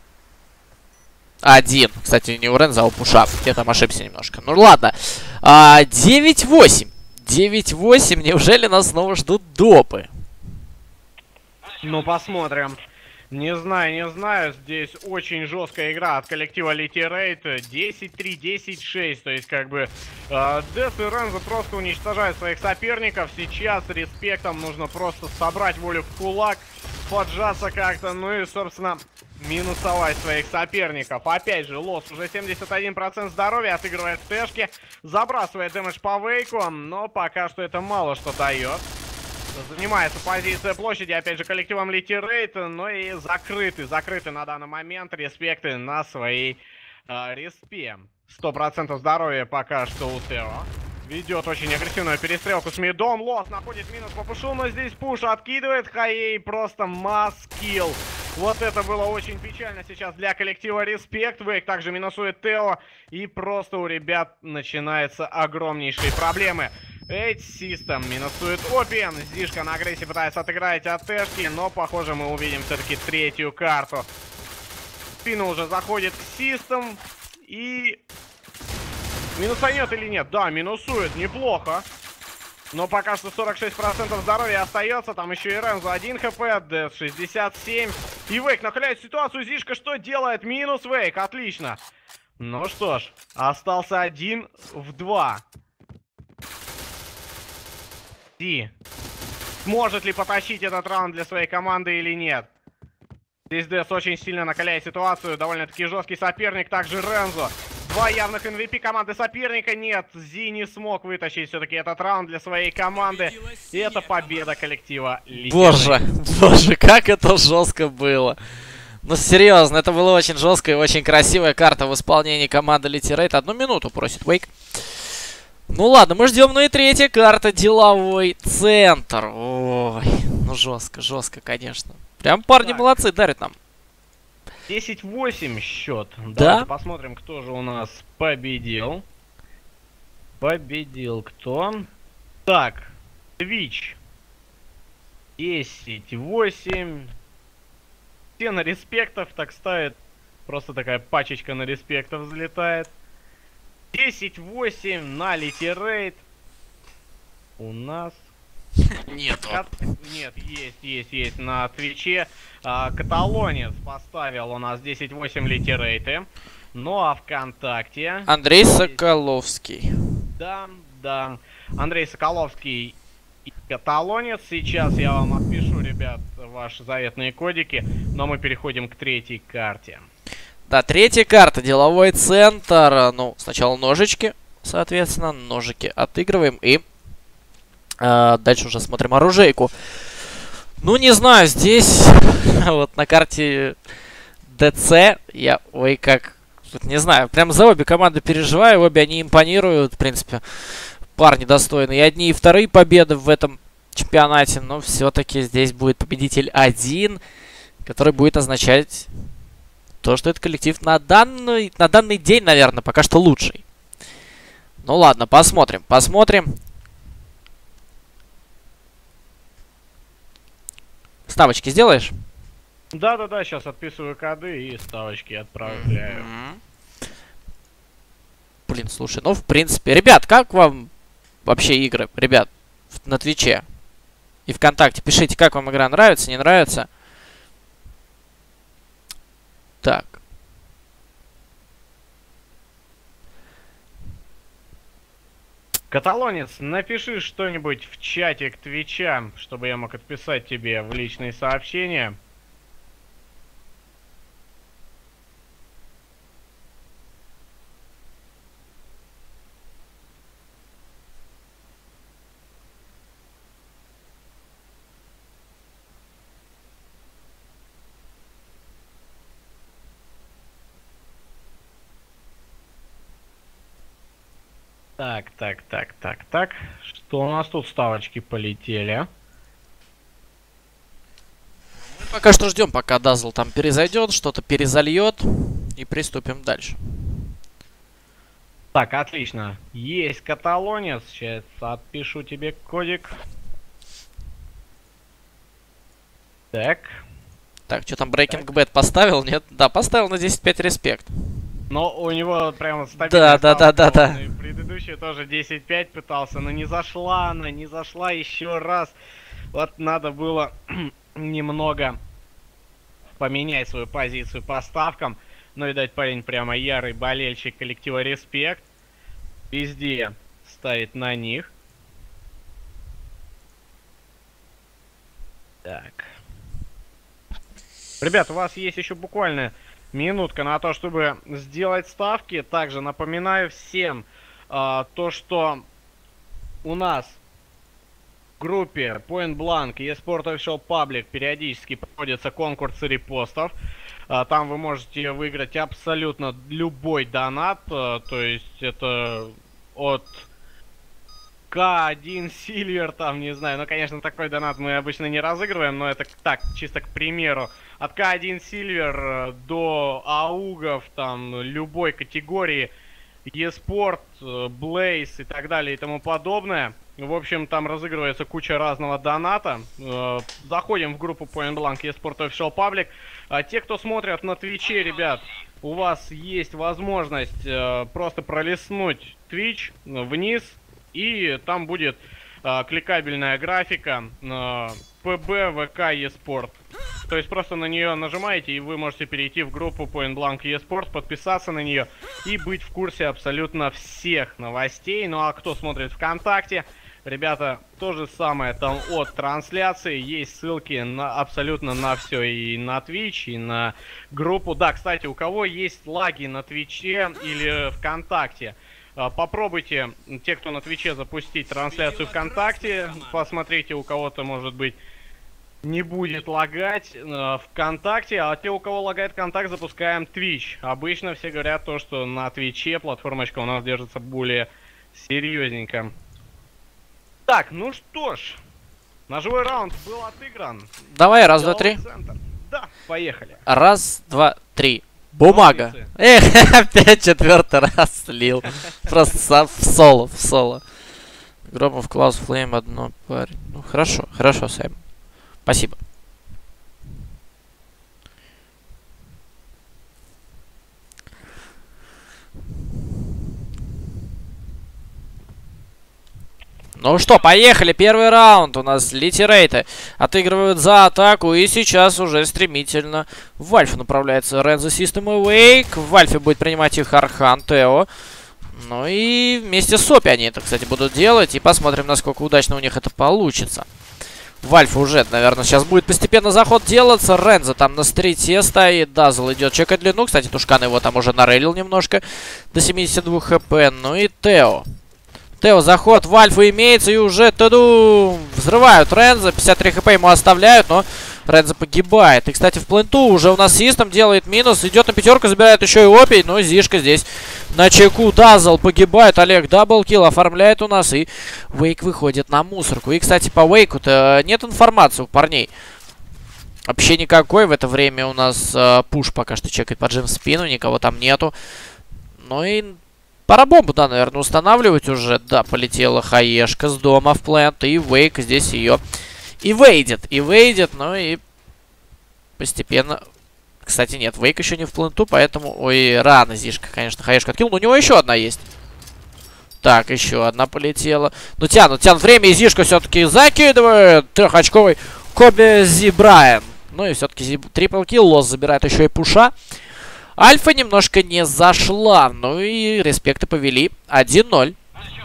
один. Кстати, не у Ренза, а у Пуша. Я там ошибся немножко. Ну ладно. А, девять восемь. девять восемь. Неужели нас снова ждут допы? Ну, посмотрим. Не знаю, не знаю. Здесь очень жесткая игра от коллектива Литерейт. десять три, десять шесть. То есть, как бы, э, Дез и Рензо просто уничтожают своих соперников. Сейчас Респектам нужно просто собрать волю в кулак, поджаться как-то. Ну и, собственно, минусовать своих соперников. Опять же, Лос уже семьдесят один процент здоровья, отыгрывает тэшки, забрасывает дэмэдж по вейку, но пока что это мало что дает. Занимается позиция площади, опять же, коллективом Литирейт, но и закрыты, закрыты на данный момент респекты на своей э, респе. сто процентов здоровья пока что у Тео. Ведет очень агрессивную перестрелку с мидом. Лос находит минус по пушу, но здесь пуш откидывает. Хаей просто масс-килл. Вот это было очень печально сейчас для коллектива Респект. Вейк также минусует Тео. И просто у ребят начинаются огромнейшие проблемы. Эйт Систем минусует Опиен. Зишка на агрессии пытается отыграть от Тэшки, но похоже мы увидим все-таки третью карту. В спину уже заходит Систем. И... минусанет или нет? Да, минусует. Неплохо. Но пока что сорок шесть процентов здоровья остается. Там еще и Рензо один хп, Дэс шестьдесят семь. И Вейк накаляет ситуацию. Зишка что делает? Минус Вейк. Отлично. Ну что ж, остался один в два. Ди. Сможет ли потащить этот раунд для своей команды или нет? Здесь Дэс очень сильно накаляет ситуацию. Довольно-таки жесткий соперник. Также Рензо. Два явных эм ви пи команды соперника. Нет, Зи не смог вытащить все-таки этот раунд для своей команды. И это победа коллектива Литирейт. Боже, боже, как это жестко было. Ну серьезно, это была очень жесткая и очень красивая карта в исполнении команды Литирейт. Одну минуту просит Вейк. Ну ладно, мы ждем. Ну и третья карта. Деловой центр. Ой, ну жестко, жестко, конечно. Прям парни так. Молодцы, дарят нам. десять восемь счет. Да? Давайте посмотрим, кто же у нас победил. Победил кто? Так, Twitch. десять восемь. Все на респектов так ставят. Просто такая пачечка на респектов взлетает. десять восемь на Литирейт. У нас... Нет. Нет, есть, есть, есть на Твиче. А, Каталонец поставил у нас десять восемь Литирейты. Ну а ВКонтакте... Андрей Соколовский. Да, да. Андрей Соколовский и Каталонец. Сейчас я вам отпишу, ребят, ваши заветные кодики. Но мы переходим к третьей карте. Да, третья карта. Деловой центр. Ну, сначала ножички, соответственно. Ножики отыгрываем и... Uh, дальше уже смотрим оружейку. Ну, не знаю, здесь вот на карте ДЦ я, ой, как, тут не знаю, прям за обе команды переживаю, обе они импонируют, в принципе, парни достойные. И одни, и вторые победы в этом чемпионате, но все-таки здесь будет победитель один, который будет означать то, что этот коллектив на данный, на данный день, наверное, пока что лучший. Ну ладно, посмотрим, посмотрим. Ставочки сделаешь? Да-да-да, сейчас отписываю коды и ставочки отправляю. Mm-hmm. Блин, слушай, ну в принципе... Ребят, как вам вообще игры? Ребят, на Твиче и ВКонтакте. Пишите, как вам игра нравится, не нравится. Так. Каталонец, напиши что-нибудь в чате к Твича, чтобы я мог отписать тебе в личные сообщения. Так, так, так, так, так. Что у нас тут ставочки полетели? Мы пока что ждем, пока Дазл там перезайдет, что-то перезальет. И приступим дальше. Так, отлично. Есть каталонец. Сейчас отпишу тебе кодик. Так. Так, что там Breaking Bad поставил? Нет? Да, поставил на десять пять респект. Но у него прямо стабильно. Да, да, да, да, да. Предыдущий тоже десять пять пытался, но не зашла она, не зашла еще раз. Вот надо было немного поменять свою позицию по ставкам. Но, видать, парень прямо ярый болельщик коллектива Респект. Везде ставит на них. Так. Ребят, у вас есть еще буквально минутка на то, чтобы сделать ставки. Также напоминаю всем э, то, что у нас в группе Point Blank и eSport Official Public периодически проводятся конкурсы репостов. Э, там вы можете выиграть абсолютно любой донат. Э, то есть это от К один Silver, там, не знаю, ну, конечно, такой донат мы обычно не разыгрываем, но это так, чисто к примеру. От К один Silver до аугов, там, любой категории, eSport, Blaze и так далее и тому подобное. В общем, там разыгрывается куча разного доната. Заходим в группу Point Blank eSport Official Public. А те, кто смотрят на Твиче, ребят, у вас есть возможность просто пролистнуть Twitch вниз. И там будет э, кликабельная графика э, пэ бэ вэ ка eSport. То есть просто на нее нажимаете, и вы можете перейти в группу Point Blank eSport, подписаться на нее и быть в курсе абсолютно всех новостей. Ну а кто смотрит ВКонтакте, ребята, то же самое там от трансляции. Есть ссылки на абсолютно на все, и на Twitch, и на группу. Да, кстати, у кого есть лаги на Твиче или ВКонтакте, попробуйте, те, кто на Твиче, запустить трансляцию ВКонтакте. Посмотрите, у кого-то, может быть, не будет лагать э, ВКонтакте. А те, у кого лагает ВКонтакт, запускаем Twitch. Обычно все говорят то, что на Твиче платформочка у нас держится более серьезненько. Так, ну что ж. Ножевой раунд был отыгран. Давай, раз, два, три. Центр. Да, поехали. Раз, два, три. Бумага. Эх, опять четвертый раз слил. Просто в соло, в соло. Громов, Клаус, Флейм, одно парень. Ну, хорошо, хорошо, Сайм. Спасибо. Ну что, поехали, первый раунд. У нас литирейты отыгрывают за атаку. И сейчас уже стремительно в Альфу направляется Рензо Систем и Вейк. В Альфе будет принимать их Архан, Тео. Ну и вместе с Опи они это, кстати, будут делать. И посмотрим, насколько удачно у них это получится. В Альфу уже, наверное, сейчас будет постепенно заход делаться. Рензо там на стрите стоит. Дазл идет чекать длину. Кстати, Тушкан его там уже нарейлил немножко. До семидесяти двух хп. Ну и Тео. Тео, заход в Альфу имеется, и уже таду взрывают Рензо. пятьдесят три хп ему оставляют, но Рензо погибает. И, кстати, в пленту уже у нас Систем делает минус. Идет на пятерку, забирает еще и Опий. Но Зишка здесь на чеку. Дазл погибает. Олег даблкил оформляет у нас. И Вейк выходит на мусорку. И, кстати, по Вейку-то нет информации у парней. Вообще никакой. В это время у нас э, пуш пока что чекает поджим в спину. Никого там нету. Ну и... Пора бомбу, да, наверное, устанавливать уже. Да, полетела хаешка с дома в плент. И Вейк здесь ее и выйдет. И выйдет, ну и постепенно... Кстати, нет, Вейк еще не в пленту, поэтому... Ой, рано Зишка, конечно, хаешка откинул. Но у него еще одна есть. Так, еще одна полетела. Ну, тянут, тянут время, и Зишка все-таки закидывает. Трехочковый Коби Зи Брайан. Ну и все-таки трипл килл. Лос забирает еще и пуша. Альфа немножко не зашла. Ну и респекты повели один ноль.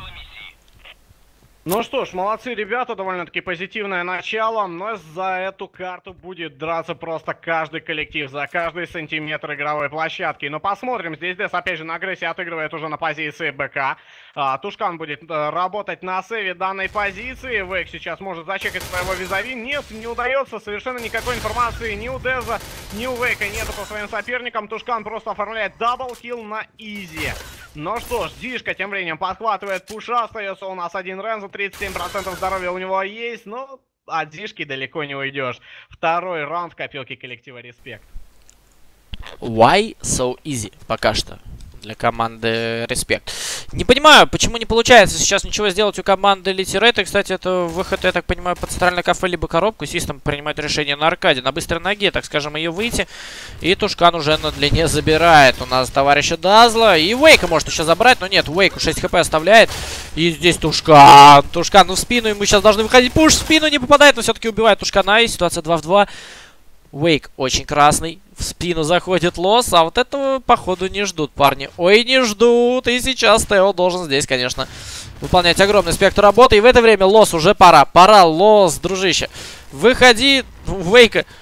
Ну что ж, молодцы ребята, довольно-таки позитивное начало, но за эту карту будет драться просто каждый коллектив, за каждый сантиметр игровой площадки. Но посмотрим, здесь Дэс опять же на агрессии отыгрывает уже на позиции БК. А, Тушкан будет а, работать на сейве данной позиции. Вейк сейчас может зачекать своего визави. Нет, не удается, совершенно никакой информации ни у Деза, ни у Вейка нету по своим соперникам. Тушкан просто оформляет даблкилл на изи. Ну что ж, Зишка тем временем подхватывает пуша, остается у нас один Рензо, тридцать семь процентов здоровья у него есть, но от Зишки далеко не уйдешь. Второй раунд в копилке коллектива Респект. Why so easy пока что для команды Респект. Не понимаю, почему не получается сейчас ничего сделать у команды Литирейта. Кстати, это выход, я так понимаю, под центральное кафе либо коробку. Систем принимает решение на аркаде, на быстрой ноге, так скажем, ее выйти. И Тушкан уже на длине забирает у нас товарища Дазла. И Вейка может еще забрать, но нет, Вейку шесть хп оставляет. И здесь Тушкан. Тушкан, ну в спину ему сейчас должны выходить. Пуш в спину не попадает, но все-таки убивает Тушкана. И ситуация два в два. Вейк очень красный. В спину заходит Лос, а вот этого, походу, не ждут парни. Ой, не ждут. И сейчас Тео должен здесь, конечно, выполнять огромный спектр работы. И в это время Лос уже пора. Пора, Лос, дружище. Выходи. У Вейка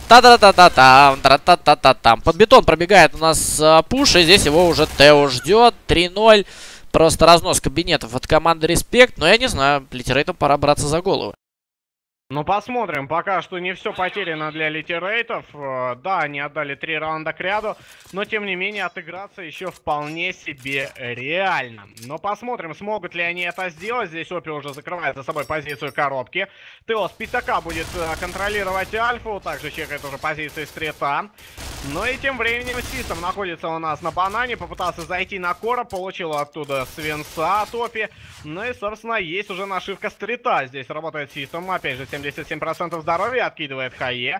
Та-та-та-та-там, та-та-та-та-там. Под бетон пробегает у нас а, пуш, и здесь его уже Тео ждет. три ноль. Просто разнос кабинетов от команды Респект. Но я не знаю, литерейтам пора браться за голову. Ну, посмотрим. Пока что не все потеряно для литерейтов. Да, они отдали три раунда к ряду, но, тем не менее, отыграться еще вполне себе реально. Но посмотрим, смогут ли они это сделать. Здесь Опи уже закрывает за собой позицию коробки. Тео с пятака будет контролировать альфу, также чекает уже позиции стрита. Ну и тем временем Систем находится у нас на банане, попытался зайти на короб, получил оттуда свинца от Опи. Ну и, собственно, есть уже нашивка стрита. Здесь работает Систем, опять же, семьдесят семь процентов здоровья, откидывает Хае.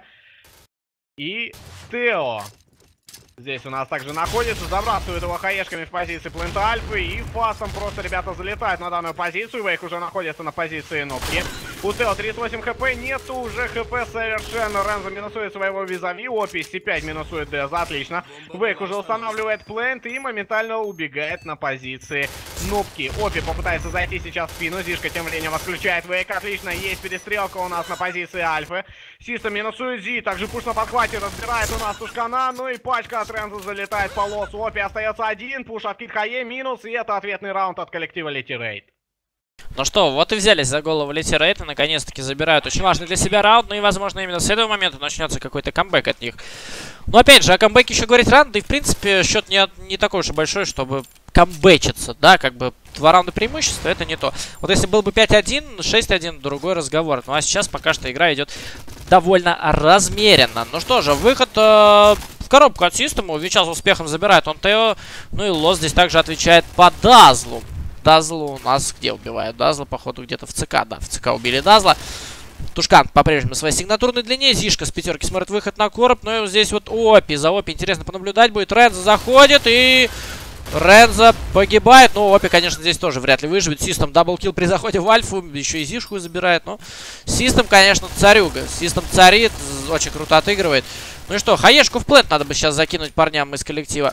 И Тео здесь у нас также находится, забрасывает его хаешками в позиции плента альфы, и фастом просто ребята залетают на данную позицию. Вейк уже находится на позиции нопки. У Тео тридцать восемь хп, нету уже хп совершенно. Рензо минусует своего визави, Опи Си пять минусует Деза, отлично. Вейк уже устанавливает плент и моментально убегает на позиции нопки. Опи попытается зайти сейчас в спину, Зишка тем временем отключает Вейк, отлично, есть перестрелка у нас на позиции альфы. Систем минусует Зи, также пуш на подхвате, разбирает у нас Тушкана, ну и пачка от Рензо залетает по лосу. Опи остается один, пуш от Кит Хае, минус, и это ответный раунд от коллектива Литерейт. Ну что, вот и взялись за голову Литерейт, и наконец-таки забирают очень важный для себя раунд, ну и, возможно, именно с этого момента начнется какой-то камбэк от них. Но, опять же, о камбэке еще говорить рано, да и, в принципе, счет не, не такой уж и большой, чтобы камбэчиться, да, как бы два раунда преимущества, это не то. Вот если был бы пять один, шесть один, другой разговор. Ну а сейчас пока что игра идет довольно размеренно. Ну что же, выход э, в коробку от Система, Вичал с успехом забирает он Тео, ну и Лос здесь также отвечает по Дазлу. Дазлу у нас где убивают? Дазла, походу, где-то в ЦК, да, в ЦК убили Дазла. Тушкан по-прежнему на своей сигнатурной длине. Зишка с пятерки смотрит выход на короб. Ну и вот здесь вот Опи. За Опи интересно понаблюдать будет. Рензо заходит и... Рензо погибает. Ну, Опи, конечно, здесь тоже вряд ли выживет. Систем даблкил при заходе в альфу. Еще и Зишку забирает. Но Систем, конечно, царюга. Систем царит. Очень круто отыгрывает. Ну и что, хаешку в плент надо бы сейчас закинуть парням из коллектива.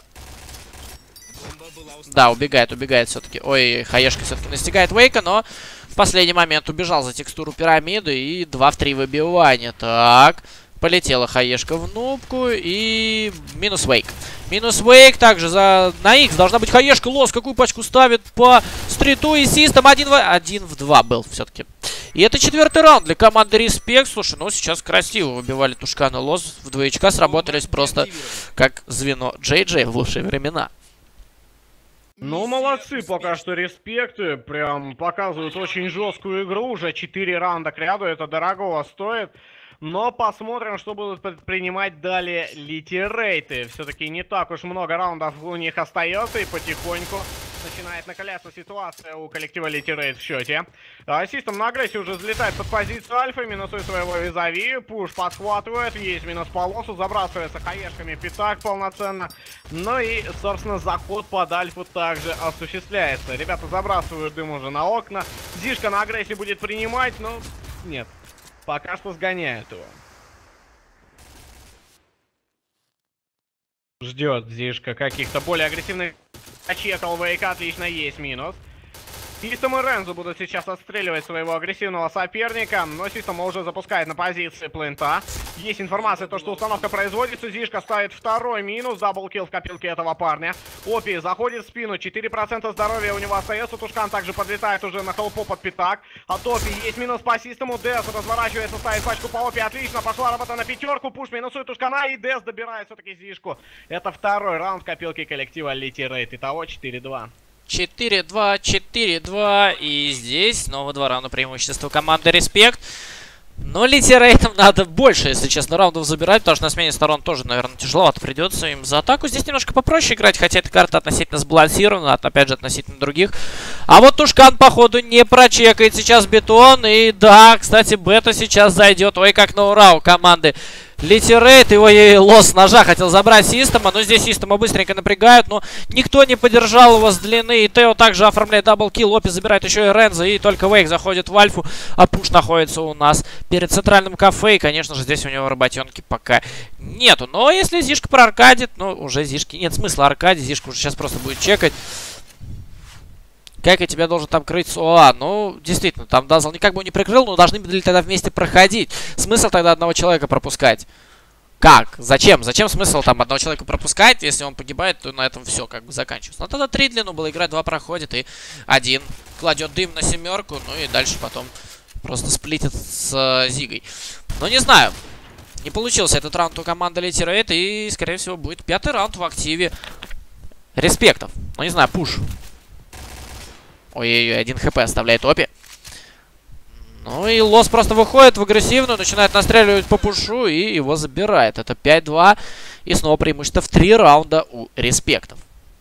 Да, убегает, убегает все-таки. Ой, хаешка все-таки настигает Вейка, но в последний момент убежал за текстуру пирамиды. И два в три выбивания. Так, полетела хаешка в нубку и минус Вейк. Минус Вейк, также за на Икс должна быть хаешка. Лос какую пачку ставит по стриту и Систем. Один в, один в два был все-таки. И это четвертый раунд для команды Респект. Слушай, ну сейчас красиво выбивали Тушкан и Лос. В двоечка сработались просто как звено Джей Джей в лучшие времена. Ну, молодцы, пока что Респекты. Прям показывают очень жесткую игру. Уже четыре раунда к ряду. Это дорогого стоит. Но посмотрим, что будут предпринимать далее Литерейты. Все-таки не так уж много раундов у них остается. И потихоньку начинает накаляться ситуация у коллектива Литерейт в счете. Систем на агрессии уже взлетает под позицию альфа. Минусует своего визави. Пуш подхватывает. Есть минус полосу. Забрасывается хаешками пятак полноценно. Ну и, собственно, заход под альфу также осуществляется. Ребята забрасывают дым уже на окна. Зишка на агрессии будет принимать, но нет. Пока что сгоняют его. Ждет Зишка каких-то более агрессивных. Очекал Вейка, отлично, есть минус. Систем и Рензо будут сейчас отстреливать своего агрессивного соперника, но Систем уже запускает на позиции плента. Есть информация, то, что установка производится. Зишка ставит второй минус, даблкил в копилке этого парня. Опи заходит в спину, четыре процента здоровья у него остается. Тушкан также подлетает уже на холпу под пятак. От Опи есть минус по Систему. Дез разворачивается, ставит пачку по Опи, отлично, пошла работа на пятерку. Пуш минусует Тушкана, и Дез добирает все-таки Зишку. Это второй раунд копилки коллектива Литерейт. Итого четыре два. четыре два, четыре два. И здесь снова два раунда преимущества команды Респект. Но Литерейтам надо больше, если честно, раундов забирать, потому что на смене сторон тоже, наверное, тяжеловато придется им за атаку. Здесь немножко попроще играть, хотя эта карта относительно сбалансирована, опять же, относительно других. А вот Тушкан, походу, не прочекает сейчас бетон. И да, кстати, бета сейчас зайдет. Ой, как на ура у команды Литерейт. Его и Лос с ножа хотел забрать Система, но здесь Система быстренько напрягают, но никто не поддержал его с длины. И Тео также оформляет даблкил, Опи забирает еще и Рензо, и только Вейк заходит в альфу, а Пуш находится у нас перед центральным кафе, и, конечно же, здесь у него работенки пока нету. Но если Зишка проаркадит, ну, уже Зишки нет смысла аркадить, Зишка уже сейчас просто будет чекать. Как я тебя должен там крыть с ОА? Ну, действительно, там Дазл никак бы не прикрыл, но должны были тогда вместе проходить. Смысл тогда одного человека пропускать? Как? Зачем? Зачем смысл там одного человека пропускать? Если он погибает, то на этом все как бы заканчивается. Но тогда три длину было играть, два проходит, и один кладет дым на семерку, ну и дальше потом просто сплитит с э, Зигой. Но не знаю. Не получился этот раунд у команды Литирейт, и, скорее всего, будет пятый раунд в активе Респектов. Ну, не знаю, пуш. Ой-ой-ой, один хп оставляет Опи. Ну и Лос просто выходит в агрессивную, начинает настреливать по пушу и его забирает. Это пять-два. И снова преимущество в три раунда у Респектов.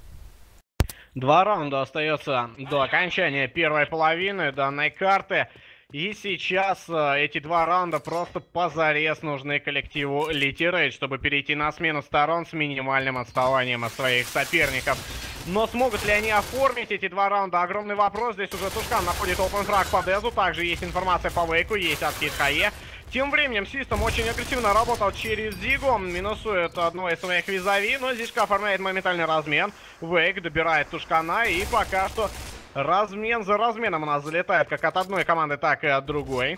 Два раунда остается до окончания первой половины данной карты. И сейчас э, эти два раунда просто позарез нужны коллективу Литирейт, чтобы перейти на смену сторон с минимальным отставанием от своих соперников. Но смогут ли они оформить эти два раунда? Огромный вопрос. Здесь уже Тушкан находит опенфраг по Дезу. Также есть информация по Вейку, есть откид Хае. Тем временем Систем очень агрессивно работал через Зигу. Минусует одно из своих визави, но Зишка оформляет моментальный размен. Вейк добирает Тушкана, и пока что размен за разменом у нас залетает как от одной команды, так и от другой.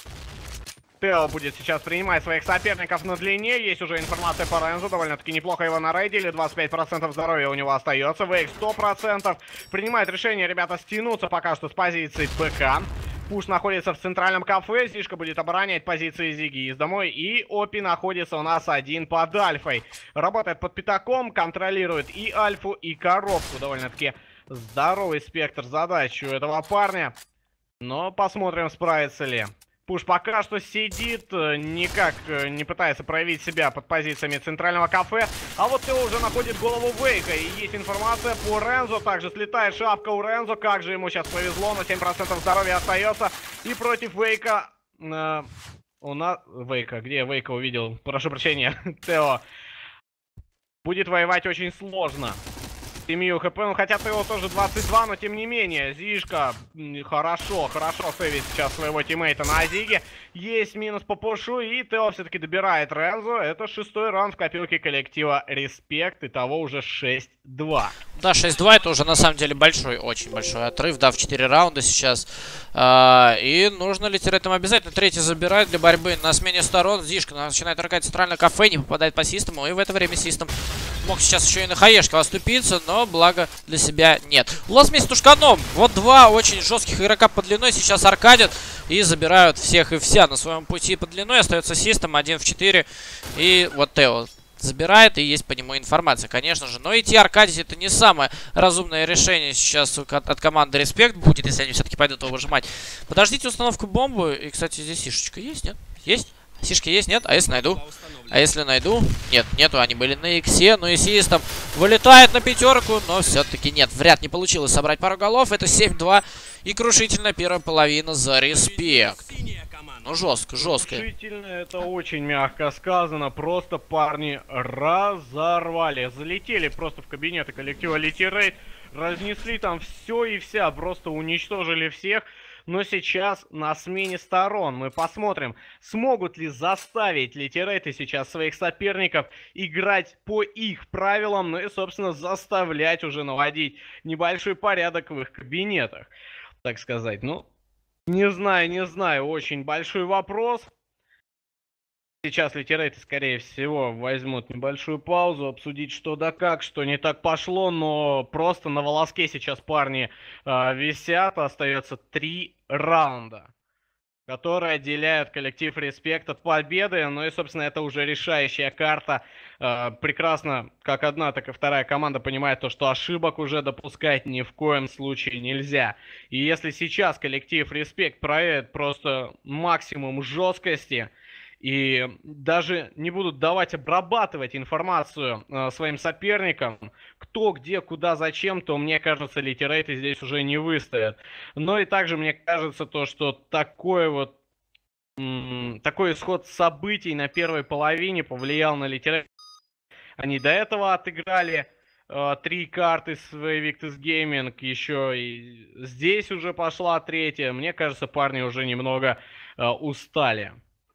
Тео будет сейчас принимать своих соперников на длине. Есть уже информация по Рензу. Довольно-таки неплохо его нарейдили. двадцать пять процентов здоровья у него остается. Вейк сто процентов. Принимает решение, ребята, стянуться пока что с позиции ПК. Пуш находится в центральном кафе. Зишка будет оборонять позиции Зиги из домой. И Опи находится у нас один под Альфой. Работает под пятаком. Контролирует и Альфу, и коробку. Довольно-таки здоровый спектр задач у этого парня. Но посмотрим, справится ли. Пуш пока что сидит, никак не пытается проявить себя под позициями центрального кафе. А вот Тео уже находит голову Вейка. И есть информация по Рензо. Также слетает шапка у Рензо. Как же ему сейчас повезло. На семь процентов здоровья остается. И против Вейка... Э, у нас... Вейка. Где я Вейка увидел? Прошу прощения. Тео. Будет воевать очень сложно. Семью хп, ну хотя Тео тоже двадцать два, но тем не менее, Зишка хорошо, хорошо сейвит сейчас своего тиммейта на Зиге. Есть минус по пушу, и Тео все-таки добирает Рензо. Это шестой раунд в копилке коллектива Респект, итого уже шесть-два. Да, шесть-два это уже на самом деле большой, очень большой отрыв, да, в четыре раунда сейчас. А, и нужно Литирейтам обязательно третий забирать для борьбы на смене сторон. Зишка начинает ракать центральное кафе, не попадает по систему, и в это время Систем мог сейчас еще и на хаешке оступиться, но благо для себя нет. Лос вместе с Тушканом. Вот два очень жестких игрока под длиной сейчас аркадят и забирают всех и вся на своем пути под длиной. Остается Систем один в четыре. И вот Тео забирает, и есть по нему информация, конечно же. Но идти аркадить это не самое разумное решение сейчас от, от команды Респект будет, если они все-таки пойдут его выжимать. Подождите установку бомбы. И, кстати, здесь сишечка есть, нет? Есть? Сишки есть, нет? А если найду? А если найду? Нет, нету, они были на иксе. Ну и Систем вылетает на пятерку, но все-таки нет. Вряд не получилось собрать пару голов. Это семь-два. И крушительная первая половина за Респект. Ну жестко, жестко. Крушительно, это очень мягко сказано. Просто парни разорвали. Залетели просто в кабинеты коллектива Литирейт. Разнесли там все и вся. Просто уничтожили всех. Но сейчас на смене сторон мы посмотрим, смогут ли заставить Литирейты сейчас своих соперников играть по их правилам, ну и, собственно, заставлять уже наводить небольшой порядок в их кабинетах, так сказать. Ну, не знаю, не знаю, очень большой вопрос. Сейчас Литирейты, скорее всего, возьмут небольшую паузу, обсудить что да как, что не так пошло, но просто на волоске сейчас парни э, висят. Остается три раунда, которые отделяют коллектив Респект от победы. Ну и, собственно, это уже решающая карта. Э, прекрасно, как одна, так и вторая команда понимает то, что ошибок уже допускать ни в коем случае нельзя. И если сейчас коллектив Респект проявит просто максимум жесткости, и даже не будут давать обрабатывать информацию э, своим соперникам, кто, где, куда, зачем, то, мне кажется, Литирейты здесь уже не выстоят. Но и также мне кажется то, что такой вот м- такой исход событий на первой половине повлиял на Литирейты. Они до этого отыграли э, три карты с Victus Gaming, еще и здесь уже пошла третья. Мне кажется, парни уже немного э, устали.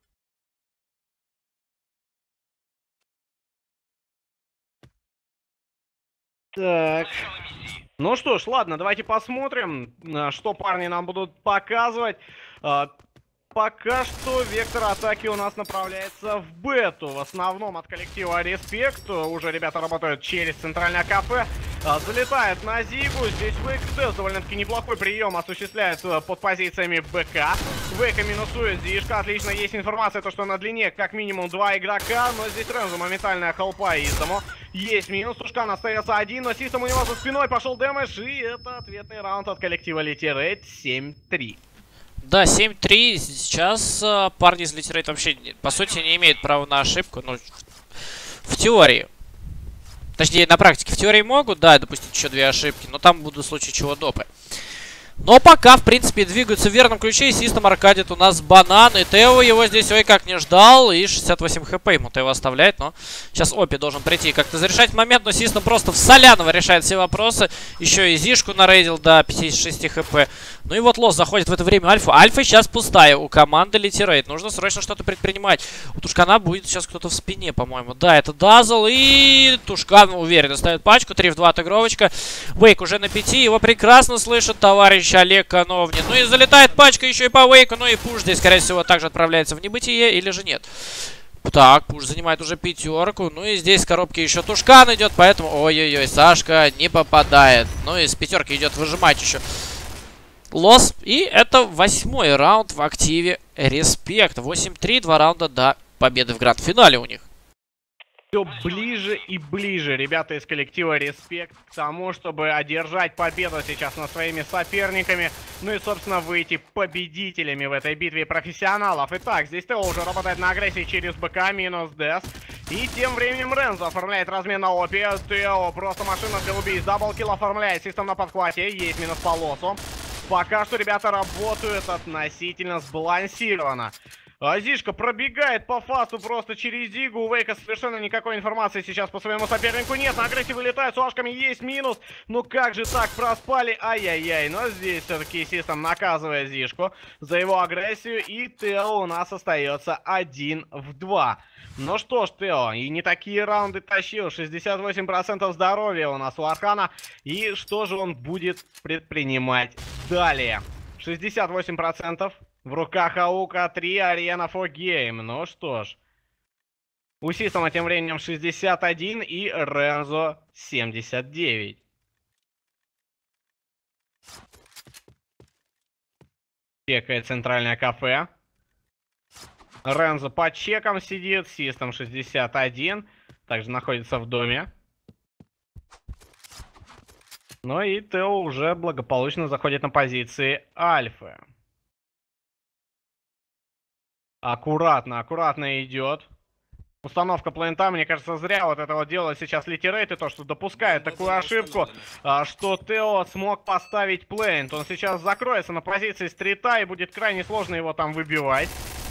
Так. Ну что ж, ладно, давайте посмотрим, что парни нам будут показывать. пока что вектор атаки у нас направляется в бету. В основном от коллектива Респект. Уже ребята работают через центральное кафе. А, залетает на Зигу. Здесь Вейк довольно-таки неплохой прием осуществляется под позициями БК. Вейка минусует Зишка. Отлично, есть информация, то, что на длине как минимум два игрока. Но здесь Рензо моментальная холпа Изому. Есть минус. Тушкан остается один, но Систем у него за спиной пошел дэмэдж. И это ответный раунд от коллектива Литерейт семь три. Да, семь три. Сейчас э, парни из Литерейт вообще, по сути, не имеют права на ошибку. Ну, в теории. Точнее, на практике. В теории могут, да, допустить еще две ошибки. Но там будут в случае чего допы. Но пока, в принципе, двигаются в верном ключе. И Систем аркадит у нас банан. И Тео его здесь, ой, как не ждал. И шестьдесят восемь хп ему Тео оставляет. Но сейчас Опи должен прийти и как-то зарешать момент. Но Систем просто в Соляного решает все вопросы. Еще и Зишку нарейдил до пятидесяти шести хп. Ну и вот Лос заходит в это время Альфа. Альфа сейчас пустая у команды Литерейт. Нужно срочно что-то предпринимать. У Тушкана будет сейчас кто-то в спине, по-моему. Да, это Дазл. И Тушкан уверенно ставит пачку. три в два отыгровочка. Вейк уже на пяти. Его прекрасно слышит товарищ Олег Коновнин. Ну и залетает пачка еще и по Вейку. Ну и Пуш здесь, скорее всего, также отправляется в небытие. Или же нет? Так, Пуш занимает уже пятерку. Ну и здесь с коробки еще Тушкан идет. Поэтому, ой-ой-ой, Сашка не попадает. Ну и с пятерки идет выжимать еще Лос. И это восьмой раунд в активе Респект. восемь три, два раунда до победы в гранд-финале у них. Все ближе и ближе ребята из коллектива Респект к тому, чтобы одержать победу сейчас над своими соперниками. Ну и, собственно, выйти победителями в этой битве профессионалов. Итак, здесь Тео уже работает на агрессии через БК, минус Дэс. И тем временем Рензо оформляет размен на Опи. Тео просто машина для убийств. Даблкилл оформляет, Систем на подхвате. Есть минус по Лосу. Пока что ребята работают относительно сбалансированно. Зишка пробегает по фасу просто через Зигу. У Вейка совершенно никакой информации сейчас по своему сопернику нет. На агрессии вылетает, с Ашками есть минус. Ну как же так проспали? Ай-яй-яй. Но здесь все-таки Систем наказывает Зишку за его агрессию. И Тео у нас остается один в два. Ну что ж, Тео, и не такие раунды тащил. шестьдесят восемь процентов здоровья у нас у Архана. И что же он будет предпринимать далее? шестьдесят восемь процентов. В руках Аука три, Арена фор Гейм. Ну что ж. У Система тем временем шестьдесят один и Рензо семьдесят девять. Чекает центральное кафе. Рензо по чекам сидит. Систем шестьдесят один. Также находится в доме. Ну и Тео уже благополучно заходит на позиции Альфы. Аккуратно, аккуратно идет. Установка плента, мне кажется, зря вот это вот делает сейчас Литерейт. И то, что допускает такую ошибку, а, что Тео смог поставить плент. Он сейчас закроется на позиции стрита и будет крайне сложно его там выбивать.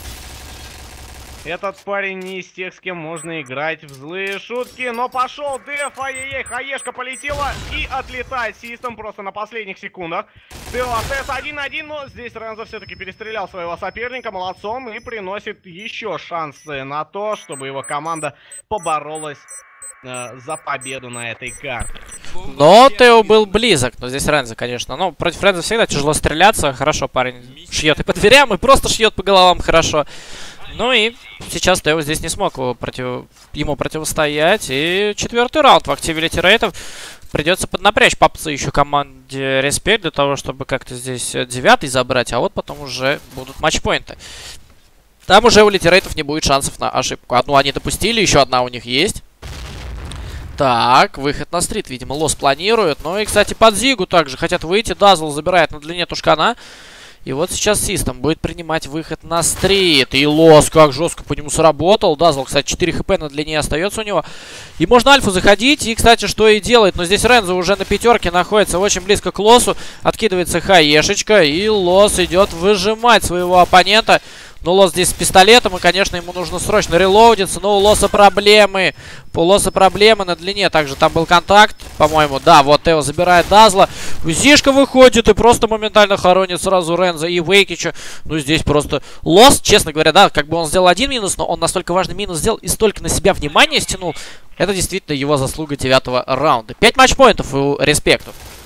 Этот парень не из тех, с кем можно играть в злые шутки. Но пошел деф, ай-яй-яй, хаешка полетела и отлетает Систем просто на последних секундах. Тео остается один на один, но здесь Рензо все-таки перестрелял своего соперника молодцом и приносит еще шансы на то, чтобы его команда поборолась э, за победу на этой карте. Но Тео был близок, но здесь Рензо, конечно. Ну, против Рензо всегда тяжело стреляться. Хорошо, парень шьет и по дверям, и просто шьет по головам хорошо. Ну и сейчас Тео здесь не смог его против... ему противостоять. И четвертый раунд в активе Литерейтов. Придется поднапрячь папцы еще команде Респект для того, чтобы как-то здесь девятый забрать. А вот потом уже будут матчпоинты. Там уже у Литерейтов не будет шансов на ошибку. Одну они допустили, еще одна у них есть. Так, выход на стрит, видимо, Лос планирует. Ну и, кстати, под Зигу также хотят выйти. Дазл забирает на длине Тушкана. И вот сейчас Систем будет принимать выход на стрит. И Лос как жестко по нему сработал. Дазл, кстати, четыре хп на длине остается у него. И можно Альфу заходить. И, кстати, что и делает. Но здесь Рензо уже на пятерке находится очень близко к Лосу. Откидывается хаешечка. И Лос идет выжимать своего оппонента. Но Лос здесь с пистолетом, и, конечно, ему нужно срочно релоудиться. Но у Лоса проблемы. У Лоса проблемы на длине. Также там был контакт, по-моему. Да, вот Тео забирает Дазла. Зишка выходит и просто моментально хоронит сразу Рензо и Вейкича. Ну, здесь просто Лос, честно говоря, да, как бы он сделал один минус, но он настолько важный минус сделал и столько на себя внимания стянул. Это действительно его заслуга девятого раунда. пять матчпоинтов у Респектов.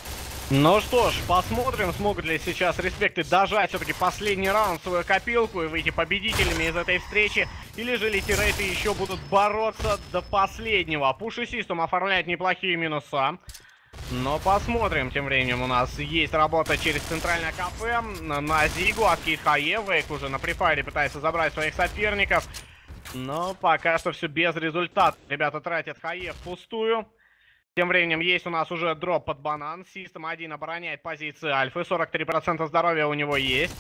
Ну что ж, посмотрим, смогут ли сейчас респекты дожать все-таки последний раунд в свою копилку и выйти победителями из этой встречи. Или же литирейты еще будут бороться до последнего. Пуш и Систем оформляют неплохие минуса. Но посмотрим, тем временем у нас есть работа через центральное кафе на Зигу от Кейт Хае. Вейк уже на префайре пытается забрать своих соперников. Но пока что все без результата. Ребята тратят Хае впустую. Тем временем есть у нас уже дроп под банан. Систем один обороняет позиции Альфы. сорок три процента здоровья у него есть.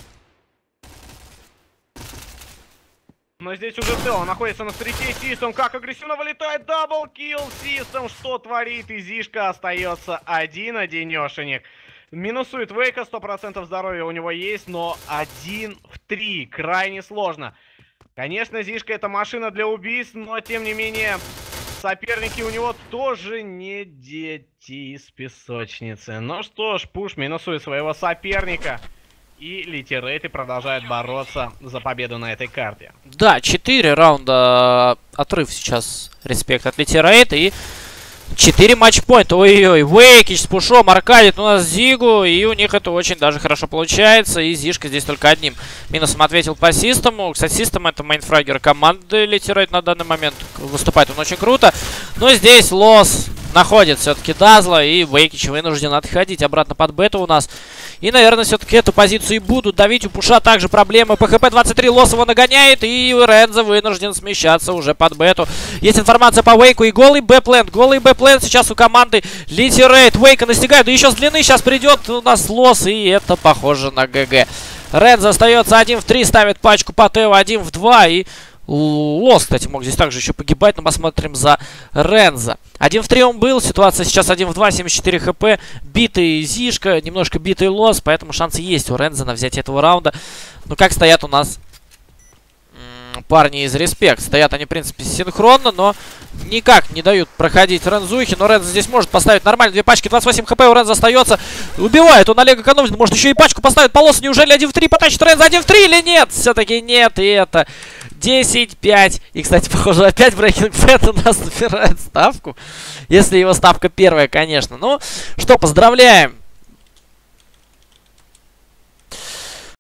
Но здесь уже Тео находится на стрите. Систем как агрессивно вылетает. Даблкилл. Систем что творит? И Зишка остается один-одинешенек. Минусует Вейка. сто процентов здоровья у него есть. Но один в три. Крайне сложно. Конечно, Зишка это машина для убийств. Но тем не менее... Соперники у него тоже не дети из песочницы. Ну что ж, Пуш минусует своего соперника. И литирейты продолжают бороться за победу на этой карте. Да, четыре раунда отрыв сейчас респект от литирейта. И четыре матчпоинта. Ой-ой-ой, Вейкич с Пушом аркадит у нас Зигу. И у них это очень даже хорошо получается. И Зишка здесь только одним минусом ответил по Систему. Кстати, Систем это мейнфрагер команды литирейт на данный момент. Выступает он очень круто. Но здесь Лос находит все-таки Дазла. И Вейкич вынужден отходить обратно под бету у нас. И, наверное, все-таки эту позицию и будут давить. У Пуша также проблемы. ПХП двадцать три Лос его нагоняет. И Рензо вынужден смещаться уже под бету. Есть информация по Вейку. И голый Б-плент. Голый Б-плент сейчас у команды литирейт. Вейка настигает. И еще с длины сейчас придет у нас Лос. И это похоже на ГГ. Рензо остается один в три. Ставит пачку по Тео один в два. И... Лос, кстати, мог здесь также еще погибать, но посмотрим за Рензо. один в три он был, ситуация сейчас один в два, семьдесят четыре хп. Битый Зишка, немножко битый Лос, поэтому шансы есть у Рензо на взятие этого раунда. Ну, как стоят у нас парни из Респект. Стоят они, в принципе, синхронно, но никак не дают проходить Рензухи. Но Рензо здесь может поставить нормально. Две пачки, двадцать восемь хп у Рензо остается. Убивает он Олега экономит. Может еще и пачку поставит полосу. Неужели один в три потащит Рензо? один в три или нет? Все-таки нет. И это десять пять. И, кстати, похоже, опять Breaking Bad у нас набирает ставку. Если его ставка первая, конечно. Ну, что, поздравляем